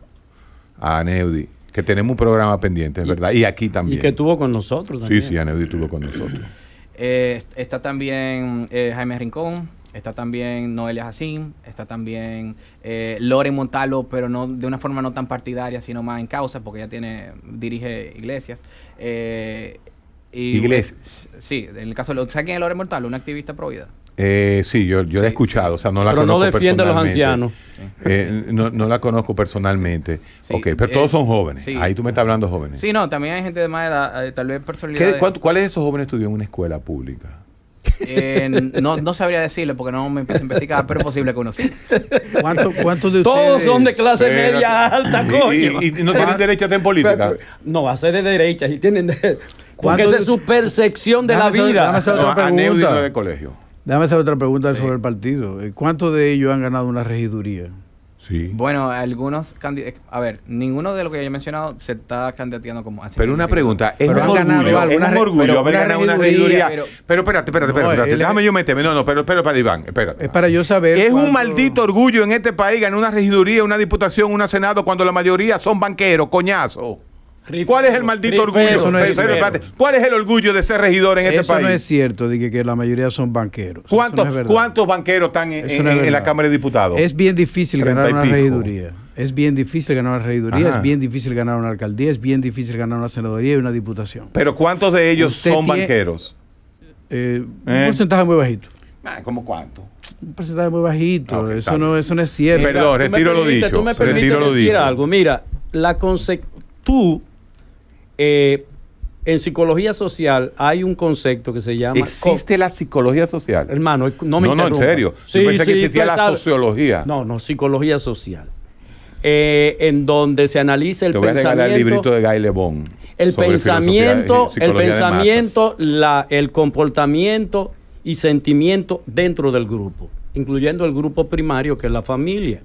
a Neudi, que tenemos un programa pendiente, es verdad. Y aquí también. Y que estuvo con nosotros también. Sí, sí, a Neudi estuvo con nosotros. Eh, está también eh, Jaime Rincón, está también Noelia Jacín, está también eh, Loren Montalvo, pero no de una forma no tan partidaria, sino más en causa, porque ella tiene dirige iglesias. Eh, Y, Iglesias. Sí, en el caso de... ¿Sabes quién es Loren Montalvo? Una activista pro vida. Eh, sí, yo, yo sí, la he escuchado, sí. o sea, no la pero conozco no defiende a los personalmente. ancianos. Eh, no, no la conozco personalmente. Sí, ok, pero eh, todos son jóvenes. Sí. Ahí tú me estás hablando de jóvenes. Sí, no, también hay gente de más edad, eh, tal vez personalidades... ¿Cuáles de esos jóvenes estudió en una escuela pública? Eh, no, no sabría decirle porque no me empecé a investigar, pero es posible que uno sí. ¿Cuántos cuánto de ustedes? Todos son de clase pero, media alta, coño. ¿Y, y, y no tienen derecho a estar en política? No, va a ser de derecha y tienen de... Porque esa es su percepción de la vida. Déjame hacer otra pregunta. A Neudi no de colegio. Déjame hacer otra pregunta sí. sobre el partido. ¿Cuántos de ellos han ganado una regiduría? Sí. Bueno, algunos candidatos... A ver, ninguno de lo que yo he mencionado se está candidateando como... Pero una pregunta, ¿es pero un orgullo, es un orgullo haber ganado una regiduría? Pero, pero espérate, espérate, espérate, no, espérate. Déjame yo meterme. No, no, pero, pero para Iván, espérate. Es para yo saber Es cuánto... un maldito orgullo en este país ganar una regiduría, una diputación, una senado, cuando la mayoría son banqueros, coñazo. Rifero, ¿Cuál es el maldito rifero, orgullo? No es pero, espérate, ¿cuál es el orgullo de ser regidor en eso este país? Eso no es cierto, de que, que la mayoría son banqueros. ¿Cuántos, no es ¿cuántos banqueros están en, en, no es en la Cámara de Diputados? Es bien difícil ganar una pico. regiduría. Es bien difícil ganar una regiduría, Ajá. es bien difícil ganar una alcaldía, es bien difícil ganar una senaduría y una diputación. Pero ¿cuántos de ellos Usted son tiene, banqueros? Eh, eh. Un porcentaje muy bajito. Ah, ¿cómo cuánto? Un porcentaje muy bajito. Okay, eso, no, eso no es cierto. Perdón, Mira, retiro lo dicho. Tú me retiro lo decir dicho. algo. Mira, la conse tú eh, en psicología social hay un concepto que se llama... ¿Existe la psicología social? Hermano, no me No, no, en serio. Sí, Yo pensé sí, que existía la sabes. sociología. No, no, psicología social. Eh, en donde se analiza el Te voy pensamiento... a regalar el librito de Guy Lebón. El pensamiento, el pensamiento, la, el comportamiento y sentimiento dentro del grupo, incluyendo el grupo primario que es la familia.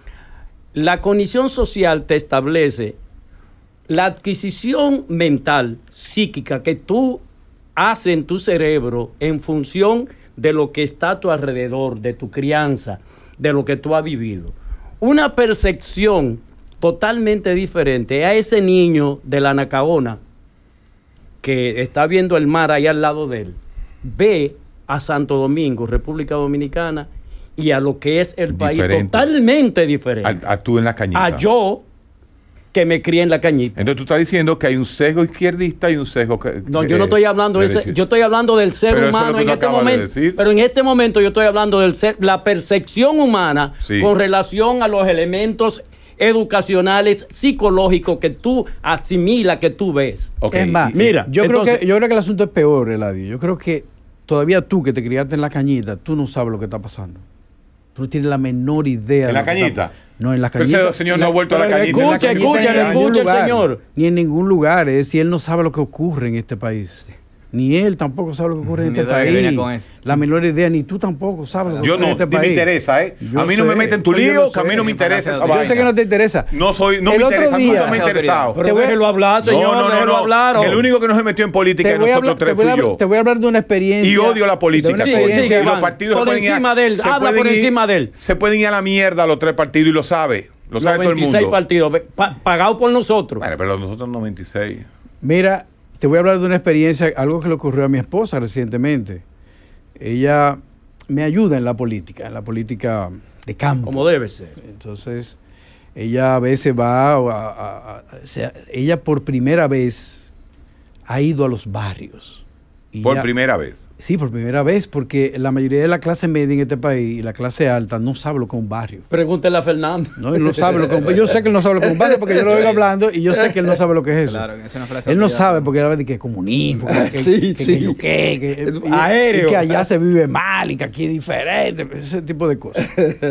La cognición social te establece la adquisición mental, psíquica, que tú haces en tu cerebro en función de lo que está a tu alrededor, de tu crianza, de lo que tú has vivido. Una percepción totalmente diferente a ese niño de la Nacaona que está viendo el mar ahí al lado de él. Ve a Santo Domingo, República Dominicana, y a lo que es el país Diferente. totalmente diferente. A, a tú en la cañita. A yo que me crié en la cañita. Entonces tú estás diciendo que hay un sesgo izquierdista y un sesgo que, No, que- yo no estoy hablando de ese, derecho. yo estoy hablando del ser Pero eso es lo humano que en tú este acabas de momento. decir. Pero en este momento yo estoy hablando del ser, la percepción humana Sí. con relación a los elementos educacionales, psicológicos que tú asimilas, que tú ves. Ok, Es más, y- mira, yo, entonces- creo que, yo creo que el asunto es peor, Eladio. Yo creo que todavía tú que te criaste en la cañita, tú no sabes lo que está pasando. Tú no tienes la menor idea. ¿En de la lo que cañita? está- No, en la Pero cañita. ese señor no ha vuelto a la Pero cañita. escucha, En la cañita escucha, en escucha, años. escucha. el señor. Ni en ningún lugar. Es decir, él no sabe lo que ocurre en este país. Ni él tampoco sabe lo que ocurre en Ni este yo sabía que venía país. con eso. La menor idea, ni tú tampoco sabes lo que Yo ocurre no, en este ni me país. interesa, ¿eh? Yo a mí no me sé, meten tu yo lío, lo que a mí sé. no me interesa esa Yo vaina. Yo sé que no te interesa. No soy, no El me otro interesa, día- nunca me ha interesado. Pero Te voy a- déjelo hablar, señor, no, no, no, déjelo no. hablar. Que el único que no se metió en política Te de voy, a nosotros hablar, te, tres voy a fui hablar, yo. te voy a hablar de una experiencia. Y odio la política. de una Sí, experiencia- sigue, Y los Iván. partidos Por se pueden ir a- encima de él, se habla pueden por ir- encima de él. Se pueden ir a la mierda los tres partidos y lo sabe. Lo Los sabe todo el veintiséis mundo. partidos, ve- pa- pagados por nosotros. Bueno, pero nosotros no veintiséis. Mira, te voy a hablar de una experiencia, algo que le ocurrió a mi esposa recientemente. Ella me ayuda en la política, en la política de campo. Como debe ser. Entonces, ella a veces va, a, a- a- o sea, ella por primera vez ha ido a los barrios. Y Por ya- primera vez. Sí, por primera vez, porque la mayoría de la clase media en este país y la clase alta no sabe lo que es un barrio. Pregúntele a Fernando. No, él no sabe lo que es un barrio. Yo sé que él no sabe lo que es un barrio porque yo lo oigo hablando y yo sé que él no sabe lo que es eso. Claro, es una frase Él no olvidada. sabe porque él habla de que es comunismo, que, que- Sí, que- sí. que yo qué, que, Es y- aéreo. y que allá se vive mal y que aquí es diferente, ese tipo de cosas.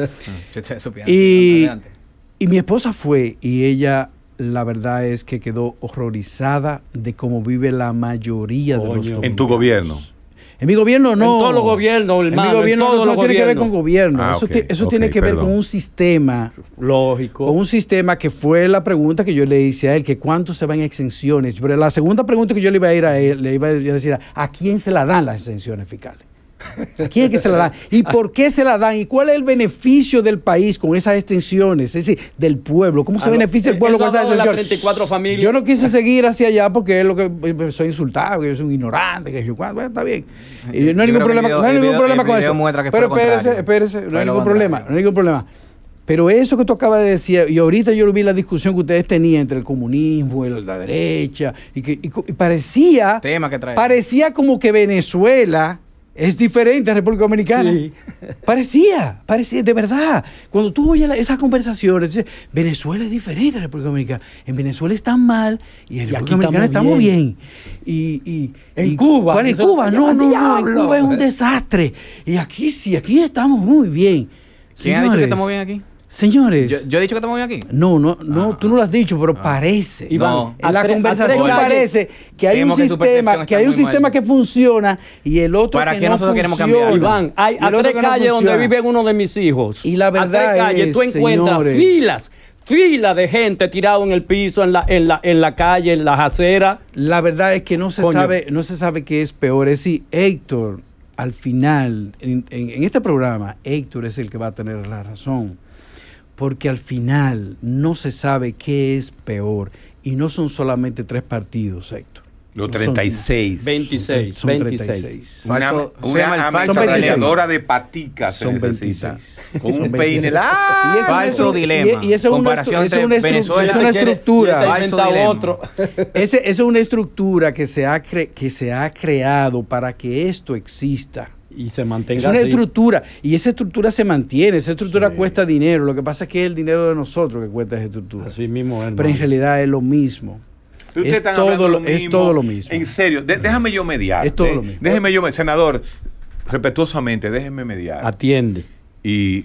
Yo estoy supiendo. Y, Adelante. y mi esposa fue y ella, la verdad es que quedó horrorizada de cómo vive la mayoría de Coño. los En tu dominicanos. gobierno. En mi gobierno no. En todos los gobiernos, hermano, En mi gobierno en todos no, eso los no tiene que ver gobiernos. con gobierno. Ah, eso ok, ti- eso ok, tiene que ver perdón. con un sistema. Lógico. Con un sistema que fue la pregunta que yo le hice a él, que cuánto se van exenciones. Pero la segunda pregunta que yo le iba a ir a él, le iba a decir, ¿a quién se la dan las exenciones fiscales? ¿A quién es que se la dan? ¿Y por qué se la dan? ¿Y cuál es el beneficio del país con esas extensiones? Es decir, del pueblo. ¿Cómo se Ah, no. beneficia el Él- pueblo él con no esas ha dado de las extensiones? treinta y cuatro familias. Yo no quise seguir hacia allá porque es lo que eh, soy insultado, que yo soy un ignorante, que yo, bueno, está bien. Y no hay Yo ningún creo que problema, el video- no hay el ningún video- problema el con video eso. muestra que fue Pero lo espérese, contrario. espérese, no Fue hay lo ningún problema, contrario. no hay ningún problema. Pero eso que tú acabas de decir, y ahorita yo vi la discusión que ustedes tenían entre el comunismo y la derecha, y que y co- y parecía, Tema que trae. parecía como que Venezuela es diferente a República Dominicana. Sí. Parecía, parecía, de verdad. Cuando tú oyes la- esas conversaciones, dices, Venezuela es diferente a República Dominicana. En Venezuela están mal y en Y República aquí Dominicana estamos estamos bien. Y, y- En y- Cuba, ¿cuál en eso Cuba? se No, llama no, no. En diablo. Cuba es un desastre. Y aquí sí, aquí estamos muy bien. ¿Quién ha dicho que Señores, estamos bien aquí? Señores. Yo, yo he dicho que estamos bien aquí. No, no, no, Ah. tú no lo has dicho, pero parece. Iván, No. En la a tre- a conversación tres calles- parece que hay un Temo que su percepción sistema, está que hay un muy mal. sistema que funciona y el otro ¿Para que qué no nosotros queremos funciona. cambiar? Iván, hay Y el a otro tres que no calles donde funciona. vive uno de mis hijos. Y la a verdad tres calles es, tú encuentras señores, filas, filas de gente tirado en el piso, en la, en la, en la calle, en las aceras. La verdad es que no se Coño. sabe, no se sabe qué es peor. Es decir, Héctor, al final, en, en- en este programa, Héctor es el que va a tener la razón. Porque al final no se sabe qué es peor. Y no son solamente tres partidos, Héctor. Los No treinta y son- seis. veintiséis, Son veintiséis. treinta y seis. Una, Falso- se una llama el falso ametralladora de paticas se Son necesita. veintiséis. Con un Son peine veintiséis. largo. Y es una Falso estru- dilema. Y, y eso es una, Comparación estru- eso es una, entre estru- Venezuela- es una Quiere- estructura. quiere Falso inventar dilema. otro. Ese- esa es una estructura que se, ha cre- que se ha creado para que esto exista. Y se mantenga Es una así. estructura. Y esa estructura se mantiene. Esa estructura Sí. cuesta dinero. Lo que pasa es que es el dinero de nosotros que cuesta esa estructura. Así mismo, hermano. Pero en realidad es lo mismo. Ustedes Es están todo hablando lo- lo es mismo. todo lo mismo. En serio, de- déjame yo mediar. Es todo de- lo mismo. Déjeme yo, senador, respetuosamente, déjeme mediar. Atiende. Y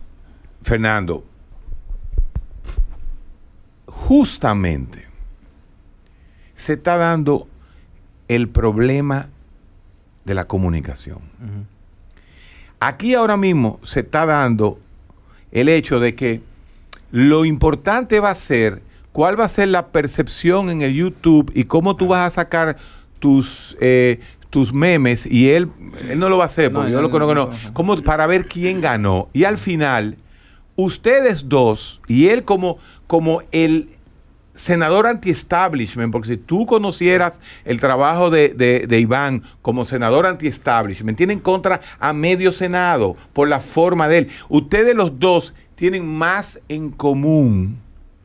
Fernando, justamente se está dando el problema de la comunicación. Aquí ahora mismo se está dando el hecho de que lo importante va a ser cuál va a ser la percepción en el YouTube y cómo tú vas a sacar tus eh, tus memes, y él él no lo va a hacer porque No, yo no, lo conozco, no, no, no, no. como para ver quién ganó, y al final ustedes dos y él como como el senador anti-establishment, porque si tú conocieras el trabajo de, de, de Iván como senador anti-establishment, tiene en contra a medio Senado por la forma de él. Ustedes los dos tienen más en común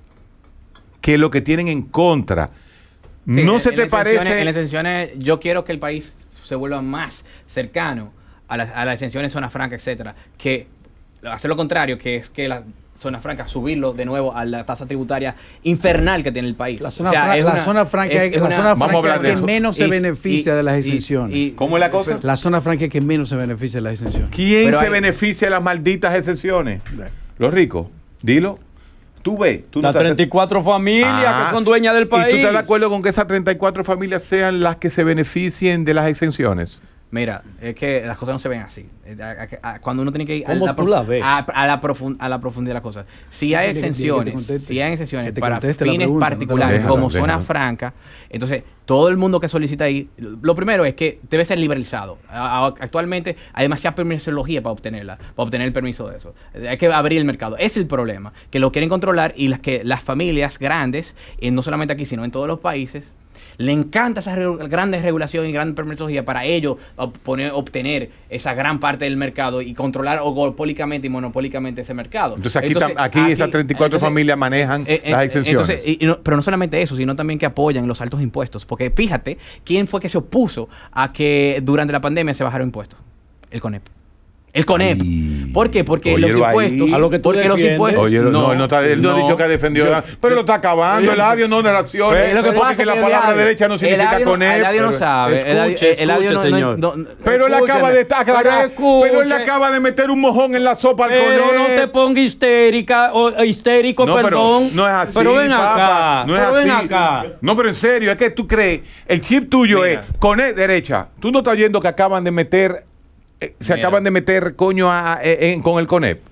que lo que tienen en contra. Sí, ¿No en, se en te las exenciones- parece? En las exenciones, yo quiero que el país se vuelva más cercano a, las- a las exenciones, zona franca, etcétera, que hacer lo contrario, que es que la zona franca subirlo de nuevo a la tasa tributaria infernal que tiene el país. La zona, O sea, fra- es la una- zona franca es- es, es la una- zona Vamos a franca hablar de que eso. menos se Y- beneficia y- de las y- exenciones. y- ¿Cómo es la cosa? La zona franca es que menos se beneficia de las exenciones. ¿Quién Pero se hay- beneficia de las malditas exenciones? Los ricos. Dilo. Tú ves. Tú no Las estás- treinta y cuatro familias Ah, que son dueñas del país. ¿Y tú estás de acuerdo con que esas treinta y cuatro familias sean las que se beneficien de las exenciones? Mira, es que las cosas no se ven así. Eh, a- a- a- Cuando uno tiene que ir a ¿Cómo la, tú prof- la ves? a, a la, profun- a la profundidad de las cosas. Si hay Dile que te- que te exenciones, conteste. si hay exenciones Que te para conteste la fines pregunta, no te la particulares déjalo, como zona déjalo. franca, entonces todo el mundo que solicita ahí, lo primero es que debe ser liberalizado. A- a- Actualmente hay demasiada permisología para obtenerla, para obtener el permiso de eso. Eh, Hay que abrir el mercado. Ese es el problema, que lo quieren controlar y las que las familias grandes, eh, no solamente aquí, sino en todos los países, le encanta esa regu- grandes regulación y gran permisología para ellos ob- poner- obtener esa gran parte del mercado y controlar oligopólicamente y monopólicamente ese mercado. Entonces aquí, tam- aquí, esas treinta y cuatro entonces, familias manejan eh, eh, las exenciones. entonces, y- y no- pero no solamente eso, sino también que apoyan los altos impuestos. Porque fíjate, ¿quién fue que se opuso a que durante la pandemia se bajaran impuestos? El CONEP. El CONEP. Ay, ¿Por qué? Porque los óyelo ahí. impuestos... A lo que tú porque los defiendes. impuestos... Oye, no, él no, está, él no, ha dicho que ha defendido, yo- pero lo está acabando. El audio no de las acciones. Pero lo que porque pasa que es la que palabra Eladio- derecha no significa Eladio no- CONEP. Eladio no pero- sabe. Escuche, Eladio- Eladio escuche, no- señor. no- no- Pero él acaba de estar, Pero pero él escuche. acaba de meter un mojón en la sopa al Pero CONEP. no te pongas histérica o histérico, No, pero perdón. no es así, Pero ven papá, acá. no es pero ven así. acá. No, pero en serio, es que tú crees, el chip tuyo Mira. es CONEP derecha. Tú no estás oyendo que acaban de meter, eh, se Mira. acaban de meter coño a- a- eh, en- con el CONEP.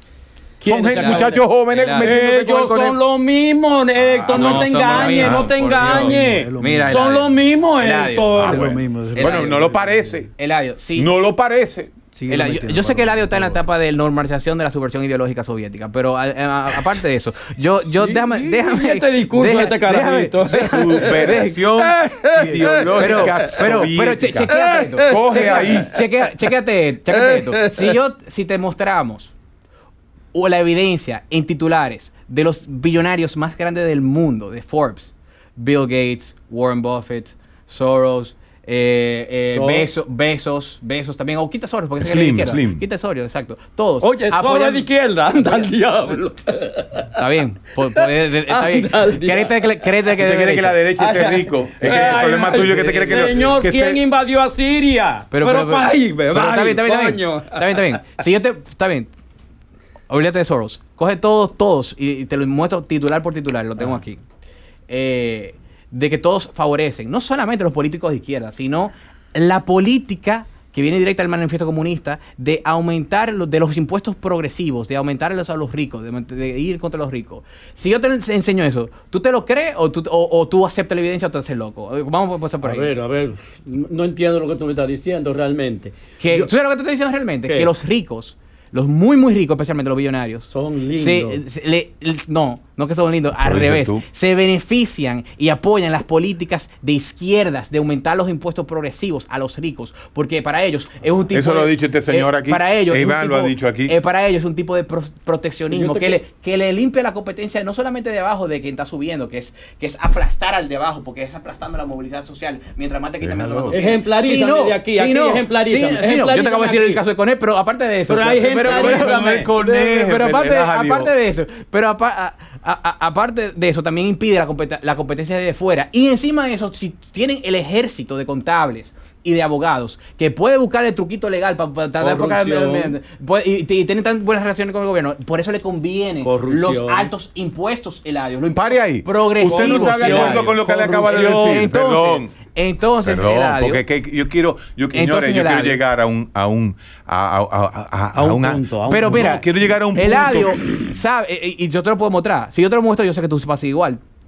Son ¿Quiénes se gente- acaban de- muchachos jóvenes Eladio. metiéndose con el Ellos CONEP. son los mismos, Héctor. Ah, no, no, te son los engañes, mismos, no te por Dios. engañes. Es lo Mira, Son Eladio. los mismos, Eladio. Héctor. Es lo bueno. mismo, es lo Eladio. Bueno, mismo. no lo parece. Eladio, sí. No lo parece. Sigue Eladio, yo, metiendo, yo sé que Pablo, Eladio está en la por favor. etapa de normalización de la subversión ideológica soviética, pero a- a- aparte de eso, yo, yo Y- déjame, y- déjame, y este discurso de este carajito. Subversión pero, ideológica pero, pero che- soviética. chequéate esto. Coge Chequea- ahí. chequea- chequéate, chequéate esto. Si yo, si te mostramos o la evidencia en titulares de los billonarios más grandes del mundo, de Forbes, Bill Gates, Warren Buffett, Soros, eh, eh, Sor- Besos, Besos, Besos también, o quita Soros, porque es de Slim, la izquierda. Slim. Quita Soros, exacto. Todos. Oye, solo apoyan- de izquierda. Anda al diablo. Está bien, po- po- de- de- está bien. Anda al Créete que, créete que Usted de quiere que la derecha. derecha sea rico. Es que el Ay, problema ay, tuyo es que te quiere que, lo- Señor, que ¿quién se- invadió a Siria? Pero, pero, pero, pero- país, pero está bien, está bien, está bien. coño. Está bien, está bien. Si yo te, está bien. Olvídate de Soros. Coge todos, todos y, y te lo muestro titular por titular. Lo tengo aquí. Eh, de que todos favorecen, no solamente los políticos de izquierda, sino la política que viene directa del manifiesto comunista de aumentar los, de los impuestos progresivos, de aumentarlos a los ricos, de, de ir contra los ricos. Si yo te enseño eso, ¿tú te lo crees o tú, o, o tú aceptas la evidencia o te haces loco? Vamos a pasar por A ahí. ver, a ver. No entiendo lo que tú me estás diciendo realmente. Que, Yo- ¿tú sabes lo que te estoy diciendo realmente? ¿Qué? Que los ricos, los muy, muy ricos, especialmente los billonarios, Son lindos. se- se- le- le- no, no que son lindos, al Lo dices revés. tú. Se benefician y apoyan las políticas de izquierdas de aumentar los impuestos progresivos a los ricos, porque para ellos es un tipo Eso de- lo ha dicho este señor eh, aquí. Para ellos, E es un Iván lo tipo- ha dicho aquí. eh, para ellos es un tipo de pro- proteccionismo Yo te que que- le, que le limpia la competencia no solamente de abajo de quien está subiendo, que es, que es aplastar al de abajo, porque es aplastando la movilidad social, mientras más te quitan Déjalo. menos tú tienes. Ejemplarízame de aquí, aquí ejemplarízame, Sí, sí, no, yo te acabo de decir ejemplarízame el caso de Conep, pero aparte de eso. Pero hay pero- pero- ejemplarízame. pero- Conep, pero aparte, ¿verdad, Dios? aparte de eso, pero apa- a- a- a- aparte de eso, también impide la, compet- la competencia de fuera. Y encima de eso, si tienen el ejército de contables y de abogados que puede buscar el truquito legal para tratar de enfocar el medio ambiente, puede- y, y tienen tan buenas relaciones con el gobierno, por eso le convienen Corrupción. los altos impuestos, Eladio. Los Pare ahí. progresivos. Usted no está de acuerdo Corrupción. con lo que le acaba de Corrupción. decir. Entonces, Perdón. entonces, Perdón, Eladio, porque que- yo quiero, yo, Entonces, señores, yo quiero Eladio. llegar a un, a un, a, a, a, a- A un una- punto, a un pero punto. mira, No, quiero llegar a un punto. Eladio sabe, y, y yo te lo puedo mostrar. Si yo te lo muestro, yo sé que tú vas igual.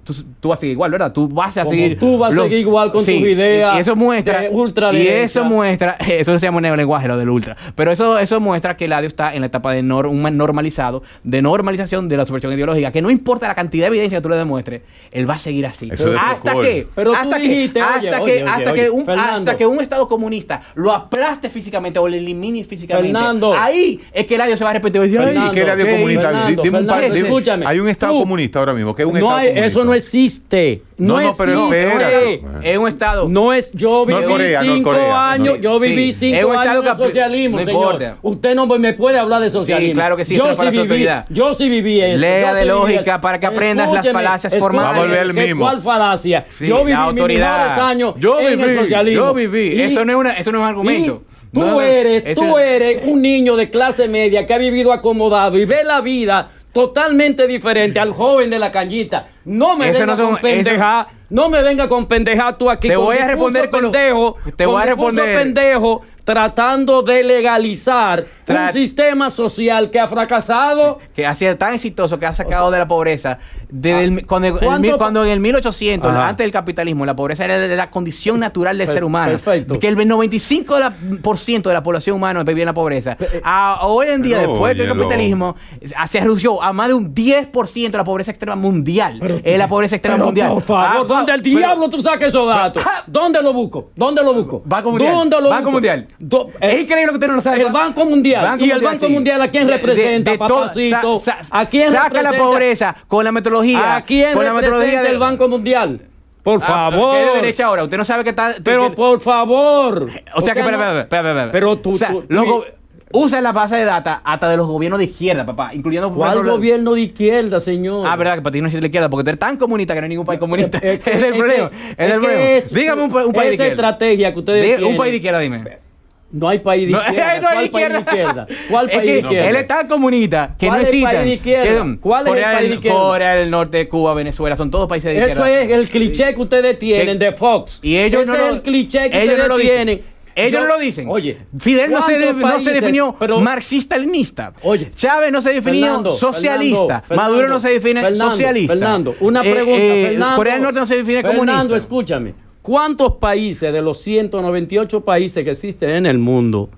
tú, tú vas a seguir igual, ¿verdad? Tú vas a Como seguir... tú vas a lo- seguir igual con sí, tus ideas y eso muestra... de Y ultraderecha. eso muestra... Eso se llama neolenguaje, lo del ultra. Pero eso, eso muestra que Eladio está en la etapa de nor- un normalizado, de normalización de la subversión ideológica, que no importa la cantidad de evidencia que tú le demuestres, él va a seguir así. Eso de Hasta Foucault. que... Pero tú hasta dijiste, que, oye, hasta oye, que, oye, hasta oye, que un, Fernando. hasta que un Estado comunista lo aplaste físicamente o lo elimine físicamente, Fernando. ahí es que Eladio se va a arrepentir. Va a decir, "Ay, Fernando, ¿Y qué era de ok, comunista? Fernando, Dime un par- Fernando, dime- escúchame. Hay un Estado Tú- comunista ahora mismo. ¿Qué es un No Estado hay, comunista? eso no existe. No, No, no, pero existe. espera. es un Estado... No es, yo viví Norcorea, cinco Norcorea. años, Sí, yo viví sí. Es cinco un estado años que de apl- socialismo, no señor. importa. Usted no me puede hablar de socialismo. Sí, claro que sí, eso Yo es para sí su viví, autoridad. yo sí viví eso. Lea yo de sí viví lógica eso. para que aprendas las Escúcheme, falacias escúcheme, formales. Va a volver el ¿qué- mismo. ¿Cuál falacia? Sí, yo viví la mis autoridad. mejores años Yo en viví, el socialismo. yo viví. Y- Eso no es una, eso no es un argumento. y tú No, eres, eso- tú eres un niño de clase media que ha vivido acomodado y ve la vida totalmente diferente al joven de la cañita. No me Eso venga no son- con pendeja, no me venga con pendeja tú aquí. Te con voy a discurso responder con lo- pendejo, te con voy a discurso responder. pendejo, tratando de legalizar Tra- un sistema social que ha fracasado. que ha sido tan exitoso que ha sacado de la pobreza desde el- cuando, el ¿cuánto- mil- cuando en el mil ochocientos, Ajá. antes del capitalismo, la pobreza era de la condición natural del Per- ser humano. perfecto. Que el noventa y cinco de la- por ciento de la población humana vivía en la pobreza. eh, A- hoy en día, Pero después del óyelo. capitalismo, a- se redució a más de un diez por ciento de la pobreza extrema mundial. es la pobreza extrema Pero, mundial. por favor, Ah, ¿dónde el pero- diablo tú sacas esos datos? Ah. ¿Dónde lo busco? ¿Dónde lo busco? Banco Mundial. ¿Dónde lo Banco busco? Mundial. Do- Es eh, increíble que usted no lo sabe. El Banco Mundial. Banco ¿Y el Mundial, Banco sí. Mundial a quién De- de- representa, de to- papacito? sa- sa- ¿A quién saca la representa? pobreza con la metodología. ¿A quién con la metodología representa de- el Banco Mundial? Por Ah, favor. ¿qué de derecha ahora? Usted no sabe que está... Pero que- por favor. O sea que, espera, no- espera, espera, espera. Pero tú, O sea, tú- los tú- go- usa la base de data hasta de los gobiernos de izquierda, papá, incluyendo... por ¿Cuál ejemplo, los- gobierno de izquierda, señor? Ah, verdad, que para ti no existe la izquierda, porque tú eres tan comunista que no hay ningún país comunista. Es que- es el es problema. que- Es es el que problema. es- Dígame un, pa- un país de esa izquierda. estrategia que ustedes Di- un tienen. país de izquierda, dime. No hay país de No, izquierda. no hay ¿Cuál país de izquierda? ¿Cuál Es país de que izquierda? él es tan comunista que no ¿Cuál es el existen. país de izquierda? que- ¿Cuál es el Corea país del- de izquierda? Corea del Norte, Cuba, Venezuela, son todos países de Eso izquierda. es el cliché que ustedes tienen de Fox. Y ellos Ese no es lo, el cliché que ellos ustedes no lo dicen. tienen. Ellos Yo- no lo dicen. Oye, Fidel no se, de- ¿cuántos no se países? definió Pero- marxista-leninista. Oye, Chávez no se definió Fernando, socialista. Fernando, Maduro no se define Fernando, socialista. Fernando, una Eh, pregunta. eh, Fernando, Corea del Norte no se define Fernando, comunista. escúchame. ¿Cuántos países de los ciento noventa y ocho países que existen en el mundo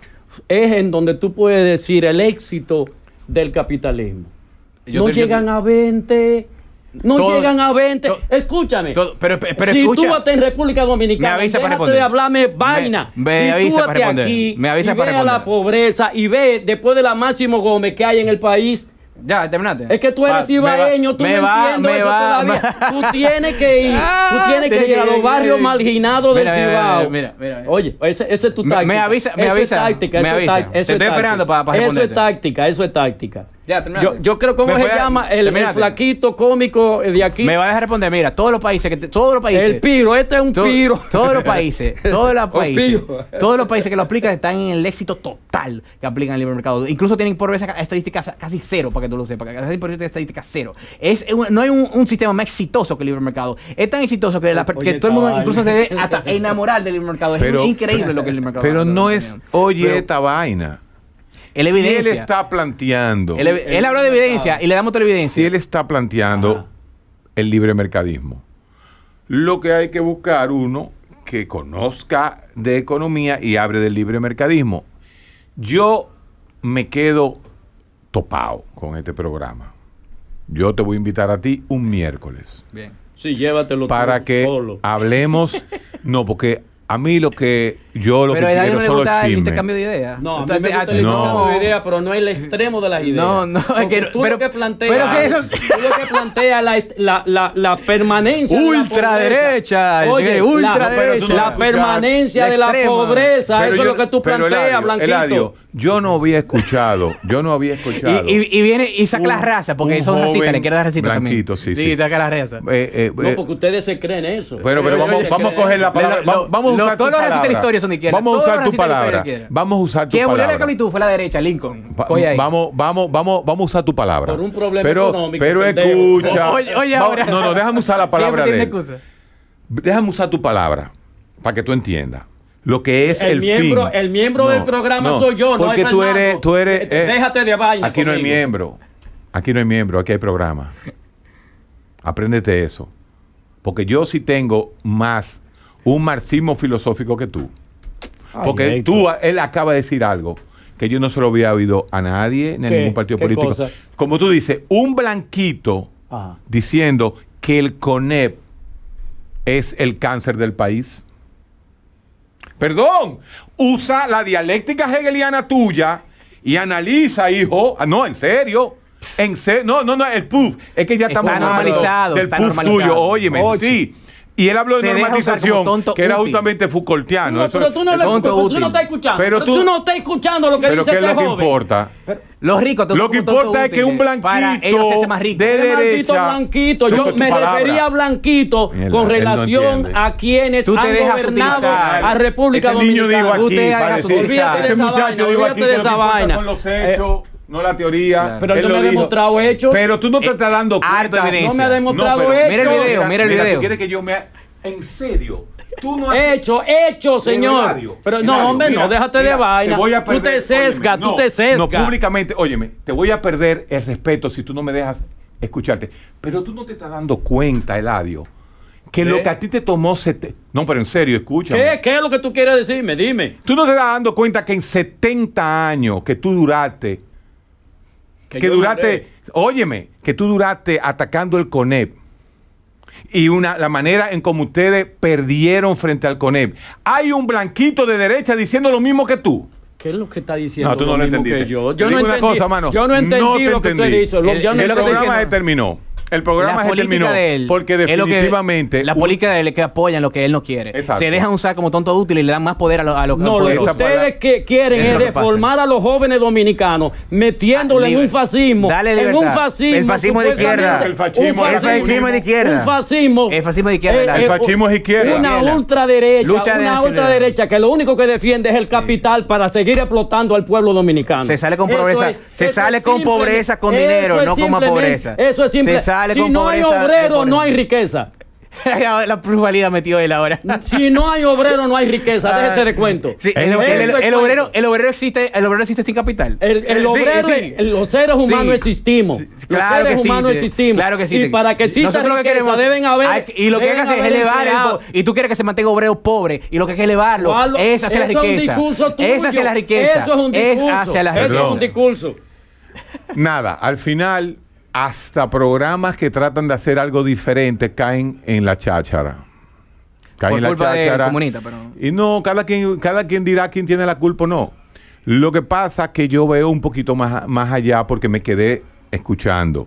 es en donde tú puedes decir el éxito del capitalismo? Yo no te- yo llegan te- a veinte. No Todo- llegan a veinte. to- Escúchame. todo- pero- pero si escucha. tú vas en República Dominicana, Me avisa para déjate responder. de hablarme vaina. Me- me si avisa tú para vas responder. aquí Me avisa y para ve a la responder. pobreza y ve después de la Máximo Gómez que hay en el país. Ya, terminaste. Es que tú eres Va- me va- ibaeño, tú me no va- entiendes me eso va- todavía. Tú tienes que ir, tú Ah, tienes que tienes ir a que los ir, barrios mira, marginados del mira, mira, Cibao. mira, mira, mira. Oye, ese, ese es tu Me- táctica. me avisa, me Eso avisa, es táctica, me eso es avisa. táctica, Te eso estoy es esperando táctica. para- para Eso es responderte. táctica, eso es táctica. Ya, terminaste. Yo, yo creo, ¿cómo ¿Me se puede- llama? El, el terminaste? flaquito cómico de aquí. Me va a dejar responder. Mira, todos los países que te- todos los países. El piro, este es un to- piro. Todos los países, todos los países, piro. todos los países que lo aplican están en el éxito total que aplican el libre mercado. Incluso tienen por esa estadística casi cero, para que tú lo sepas. Casi por esa estadística cero. Es un- no hay un, un sistema más exitoso que el libre mercado. Es tan exitoso que, la- que Oye, todo el mundo esta incluso se vaina. debe hasta enamorar del libre mercado. Es Pero- increíble lo que es el libre mercado. Pero no es, oye, Pero- esta vaina. el Si evidencia. él está planteando, él, él habla de evidencia y le damos toda la si evidencia. él está planteando Ajá. el libre mercadismo, lo que hay que buscar uno que conozca de economía y hable del libre mercadismo. Yo me quedo topado con este programa. Yo te voy a invitar a ti un miércoles Bien. Sí, llévatelo para tú que solo. hablemos. No, porque a mí lo que yo lo Pero que a nadie quiero no le son los gusta el chismes. intercambio de ideas. No, a mí Entonces, me gusta el no. intercambio de ideas, pero no el extremo de las ideas. No, no, es Porque que- tú pero- lo que planteas, pero si eso- tú lo que planteas la, la, la, la permanencia de la Ultraderecha, pobreza. Oye, eh, la- ultraderecha. la, permanencia La de la extrema. pobreza, Pero eso yo- es lo que tú pero planteas, Eladio, Blanquito. Eladio, yo no había escuchado, yo no había escuchado. Y, y, y viene y saca Un- la raza, porque un son racistas, joven le quiere dar racista también. blanquito, sí, sí. Sí, saca la raza. Eh, eh, No, eh, porque ustedes se creen eso. Pero, pero Oye, vamos, oye, vamos a que- coger la palabra. Lo- lo- vamos, vamos a lo- usar tu todos los racistas de la palabra. historia son de izquierda. Vamos a Todos usar los tu racistas de la palabra. historia de izquierda. Vamos a usar tu ¿Quién murió en la palabra. esclavitud? Fue la derecha, Lincoln. Va- Coge ahí. Vamos, vamos, vamos, vamos a usar tu palabra. Por un problema pero, económico, Pero pendejo. escucha. Oye, oye, Vamos- ahora. no, no, déjame usar la palabra Siempre de tiene él. excusa. Déjame usar tu palabra para que tú entiendas lo que es El el, miembro- fin. el miembro del programa soy yo, no porque es tú Fernando. eres, tú eres. Eh, déjate de vaina Aquí no hay conmigo. miembro. Aquí no hay miembro. Aquí hay programa. Apréndete eso. Porque yo sí tengo más un marxismo filosófico que tú. Ay, Porque Héctor. tú, él acaba de decir algo que yo no se lo había oído a nadie, ni a ¿Qué? ningún partido ¿Qué político. cosa? Como tú dices, un blanquito Ajá. diciendo que el CONEP es el cáncer del país. Perdón, usa la dialéctica hegeliana tuya y analiza, hijo. Ah, no, en serio. En serio. No, no, no, el P U F. Es que ya Está estamos hablando normalizado, del está P U F normalizado. tuyo. Óyeme, Oye. sí. Y él habló de Se deja usar como normalización, tonto que era útil. justamente Foucaultiano. No, Eso- pero tú no, le, tonto pero tú útil. no estás escuchando. Pero Pero, tú- tú, no estás escuchando lo que Pero dice ¿qué es este lo que joven. importa? Pero- Los ricos, entonces, Lo que son tontos importa es que un útiles para ellos blanquito hacerse más ricos. de ¿Qué maldito derecha. blanquito? Eso Yo es tu me palabra. refería a blanquito Mierda, con él no relación entiende. a quienes Tú te han dejas gobernado utilizar. a República Ese niño Dominicana. dijo aquí Usted para haga decir, su utilizar. Olvídate de ese esa muchacho vaina, dijo olvídate aquí de que lo esa que importa vaina. son los Eh, hechos, no la teoría. Pero él no lo me ha dijo. demostrado hechos. Pero tú no te Eh, estás dando cuenta. harto evidencia. No me ha demostrado pero- hechos. Mira el video, O sea, mira el video. ¿Tú quieres que yo me... ha- En serio. Tú no has... Hecho, hecho, señor. Eladio, Pero no, Eladio, hombre, mira, no, déjate mira, de vaina. te voy a Tú te perder- sesgas, óyeme, tú no, te sesgas. No, públicamente, óyeme, te voy a perder el respeto si tú no me dejas escucharte. Pero tú no te estás dando cuenta, Eladio, que ¿Qué? lo que a ti te tomó... Sete... No, pero en serio, escúchame. ¿Qué, ¿Qué es lo que tú quieres decirme? Dime. Tú no te estás dando cuenta que en setenta años que tú duraste, que, yo duraste, mandé. óyeme, que tú duraste atacando el CONEP y una, la manera en como ustedes perdieron frente al CONEP. Hay un blanquito de derecha diciendo lo mismo que tú. ¿Qué es lo que está diciendo? No, tú no lo lo mismo entendiste. que yo? Te Yo no digo una entendí, cosa, mano. yo no entendí No te lo que tú entendí. dices. Lo- El- yo no el- El lo que te programa se diciendo- terminó. El programa La se política terminó de él porque es lo que- definitivamente la un- política de él es que apoyan lo que él no quiere. Exacto. Se dejan usar como tonto útil y le dan más poder a los a los No, lo que Esa ustedes palabra- que quieren Eso es es lo que pasa. reformar a los jóvenes dominicanos, metiéndole Ah, en libre. un fascismo. Dale en libertad. un fascismo. El fascismo de supuestamente, izquierda. El fascismo- un el fascismo de izquierda. Un fascismo. El fascismo de izquierda. El fascismo es izquierda. Una Izquierda. ultraderecha. Lucha de una nacionalidad. ultraderecha que lo único que defiende es el capital para seguir explotando al pueblo dominicano. Se sale con Eso pobreza. es- Se eso sale es con simple- pobreza con eso dinero, es no con más simplemente- pobreza. Eso es simple. Se sale si con no pobreza, hay obrero, se pone- no hay riqueza. La plusvalía metió él ahora. Si no hay obrero, no hay riqueza. Déjese de cuento. Sí, el, Déjese el- el- de el cuento. obrero, el obrero existe, el obrero existe sin capital. El, el Sí, obrero, sí. el- los seres humanos Sí. existimos. Sí, Los claro seres que sí, humanos sí. existimos. Claro que sí. Y para que exista Nosotros lo que riqueza queremos- deben haber. hay que- y lo que hay que deben hacer es haber elevar el empleados. po- y tú quieres que se mantenga obrero pobre y lo que hay que elevarlo ¿Cuál? es hacia la Eso es un riqueza. discurso tuyo. Es hacia la riqueza. Eso es un discurso. hacia la Eso riqueza. es un discurso. Nada, al final, hasta programas que tratan de hacer algo diferente caen en la cháchara. Caen Por en la culpa del cháchara. comunista, pero- Y no, cada quien, cada quien dirá quién tiene la culpa o no. Lo que pasa es que yo veo un poquito más, más allá porque me quedé escuchando.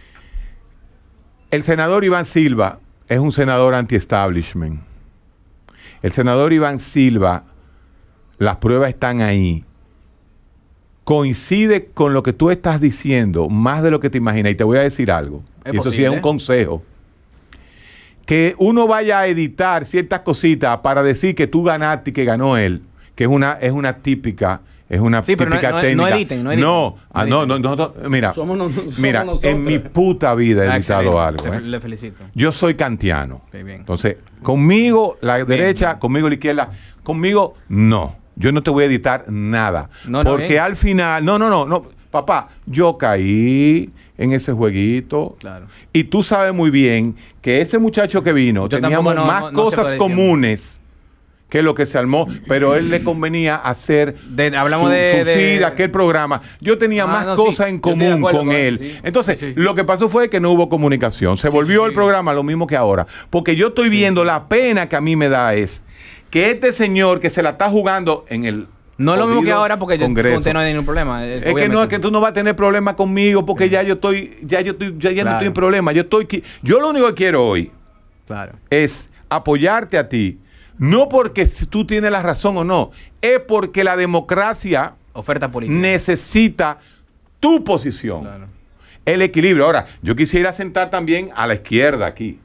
El senador Iván Silva es un senador anti-establishment. El senador Iván Silva, las pruebas están ahí. Coincide con lo que tú estás diciendo, más de lo que te imaginas. Y te voy a decir algo. Es y eso sí posible. es un consejo. Que uno vaya a editar ciertas cositas para decir que tú ganaste y que ganó él. Que es una, es una típica, es una Sí, pero no- típica no- no técnica. editen, no editen. No, ah, No no, no, editen. nosotros- mira, Somos no- somos mira, nosotros. en mi puta vida he Ah, editado excelente. algo. Le- ¿eh? Le felicito. Yo soy kantiano. Ok, bien. Entonces, conmigo la derecha, bien. conmigo la izquierda, conmigo no. Yo no te voy a editar nada. No, no, porque bien. al final, no, no, no, no, papá, yo caí en ese jueguito. Claro. Y tú sabes muy bien que ese muchacho que vino, Yo teníamos tampoco no- más no- no sé cosas por comunes que lo que se armó, pero él le convenía hacer De- hablamos su, de- su de- sí, de aquel programa. Yo tenía Ah, más no, sí. cosas en Yo estoy de común acuerdo con con él. él, sí. Entonces, Sí, sí. lo que pasó fue que no hubo comunicación. Se volvió sí. el programa lo mismo que ahora. Porque yo estoy viendo, la pena que a mí me da es que este señor que se la está jugando en el No es lo mismo que jodido ahora porque yo Congreso. conté no hay ningún problema. eh, Es que no, obviamente. es que tú no vas a tener problemas conmigo porque ya yo estoy, ya yo estoy, ya, ya no Claro. estoy en problema. Yo estoy, qui- yo lo único que quiero hoy Claro. es apoyarte a ti. No porque si tú tienes la razón o no, es porque la democracia Oferta política. necesita tu posición. Claro. El equilibrio. Ahora, yo quisiera sentar también a la izquierda aquí.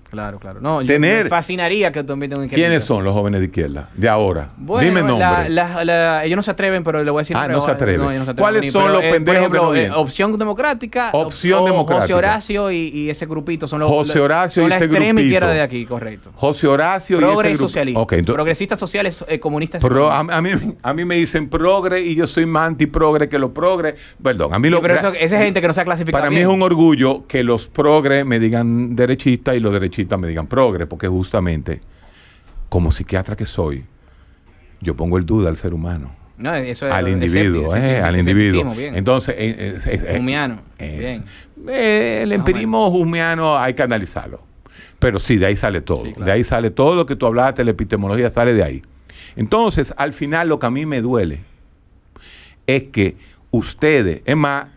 Claro, claro. No, yo Tener- me fascinaría que tú invites a un izquierdista. ¿Quiénes son los jóvenes de izquierda de ahora? Bueno, Dime nombre. la- la- la- ellos no se atreven, pero le voy a decir... Ah, pero- no se atreven. ellos no se atreven ¿Cuáles a venir, son pero, los eh, pendejos por ejemplo, que no eh, vienen? Opción Democrática. Opción o- o Democrática. José Horacio y, y ese grupito son los... José Horacio son y la ese extrema grupito. izquierda de aquí, correcto. José Horacio y Progre ese y grupo. socialistas. Ok, entonces- Progresistas sociales, eh, comunistas... Pro- a, a mí, a mí me dicen progre y yo soy más antiprogre que los progre. Perdón, a mí lo Sí, pero eso, esa gente que no se ha clasificado Para mí bien. es un orgullo que los progres me digan derechista y los derechistas me digan progre, porque justamente, como psiquiatra que soy, yo pongo el duda al ser humano, No, eso es al es individuo, escepticismo, eh, al escepticismo, individuo. bien. Entonces, eh, es- es- es- Humiano, es- bien. eh, el empirismo humiano hay que analizarlo. Pero sí, de ahí sale todo. Sí, claro. De ahí sale todo lo que tú hablaste, la epistemología sale de ahí. Entonces, al final, lo que a mí me duele es que ustedes, es más,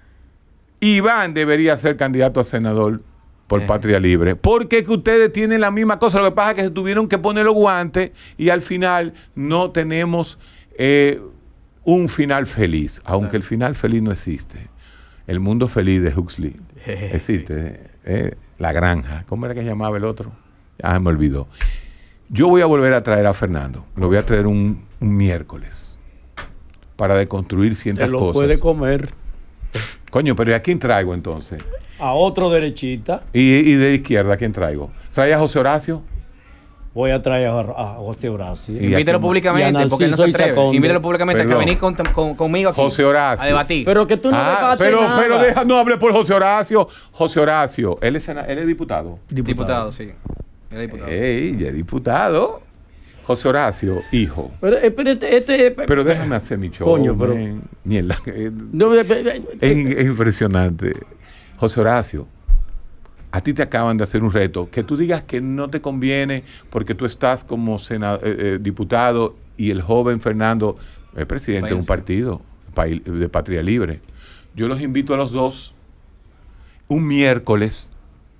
Iván debería ser candidato a senador por Eh. Patria Libre, porque que ustedes tienen la misma cosa. Lo que pasa es que se tuvieron que poner los guantes y al final no tenemos eh, un final feliz, aunque el final feliz no existe. El mundo feliz de Huxley existe. eh, la granja. ¿Cómo era que se llamaba el otro? Ah, me olvidó. Yo voy a volver a traer a Fernando. Lo voy a traer un, un miércoles para deconstruir ciertas Te lo cosas. puede comer Coño, pero ¿y a quién traigo entonces? a otro derechista. ¿Y, y de izquierda a quién traigo? ¿Trae a José Horacio? Voy a traer a, a José Horacio. Y- Invítelo aquí- públicamente, y a porque él no se Narciso atreve. Isaconde. Invítelo públicamente a que Perdón. venir con, con- conmigo aquí José Horacio. a debatir. Pero que tú no Ah, debates pero, nada. pero deja, no hable por José Horacio. José Horacio, él es, sena- él es diputado. Diputado, sí. Él es diputado. Ey, ya es diputado. José Horacio, hijo. Pero, eh, pero este, este- Pero déjame hacer mi show. Coño, pero- man. Mierda. eh, No, eh, eh, Es, eh, es impresionante. José Horacio, a ti te acaban de hacer un reto. Que tú digas que no te conviene porque tú estás como sena- eh, eh, diputado y el joven Fernando es presidente de un partido pail- de Patria Libre. Yo los invito a los dos un miércoles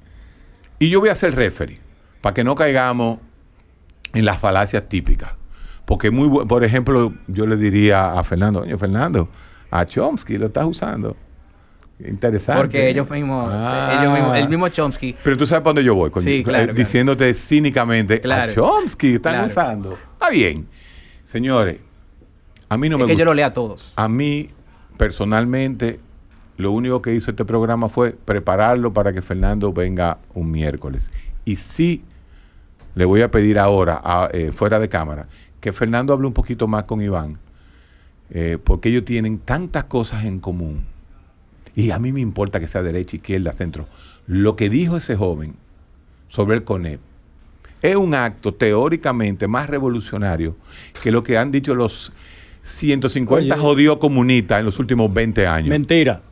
y yo voy a ser referee para que no caigamos en las falacias típicas. Porque muy bu- por ejemplo, yo le diría a Fernando, oye Fernando, a Chomsky lo estás usando. Interesante. Porque ellos mismos, Ah. ellos mismos, el mismo Chomsky. Pero tú sabes para dónde yo voy, coño. Sí, claro, Eh, claro. diciéndote cínicamente, Claro. a Chomsky están Claro. usando. Está bien. Señores, a mí no Es me que yo gusta. lo leo a todos. A mí, personalmente, lo único que hizo este programa fue prepararlo para que Fernando venga un miércoles. Y sí, le voy a pedir ahora, a- eh, fuera de cámara, que Fernando hable un poquito más con Iván, eh, porque ellos tienen tantas cosas en común. Y a mí me importa que sea derecha, izquierda, centro. Lo que dijo ese joven sobre el CONEP es un acto teóricamente más revolucionario que lo que han dicho los ciento cincuenta Oye. jodidos comunistas en los últimos veinte años. mentira.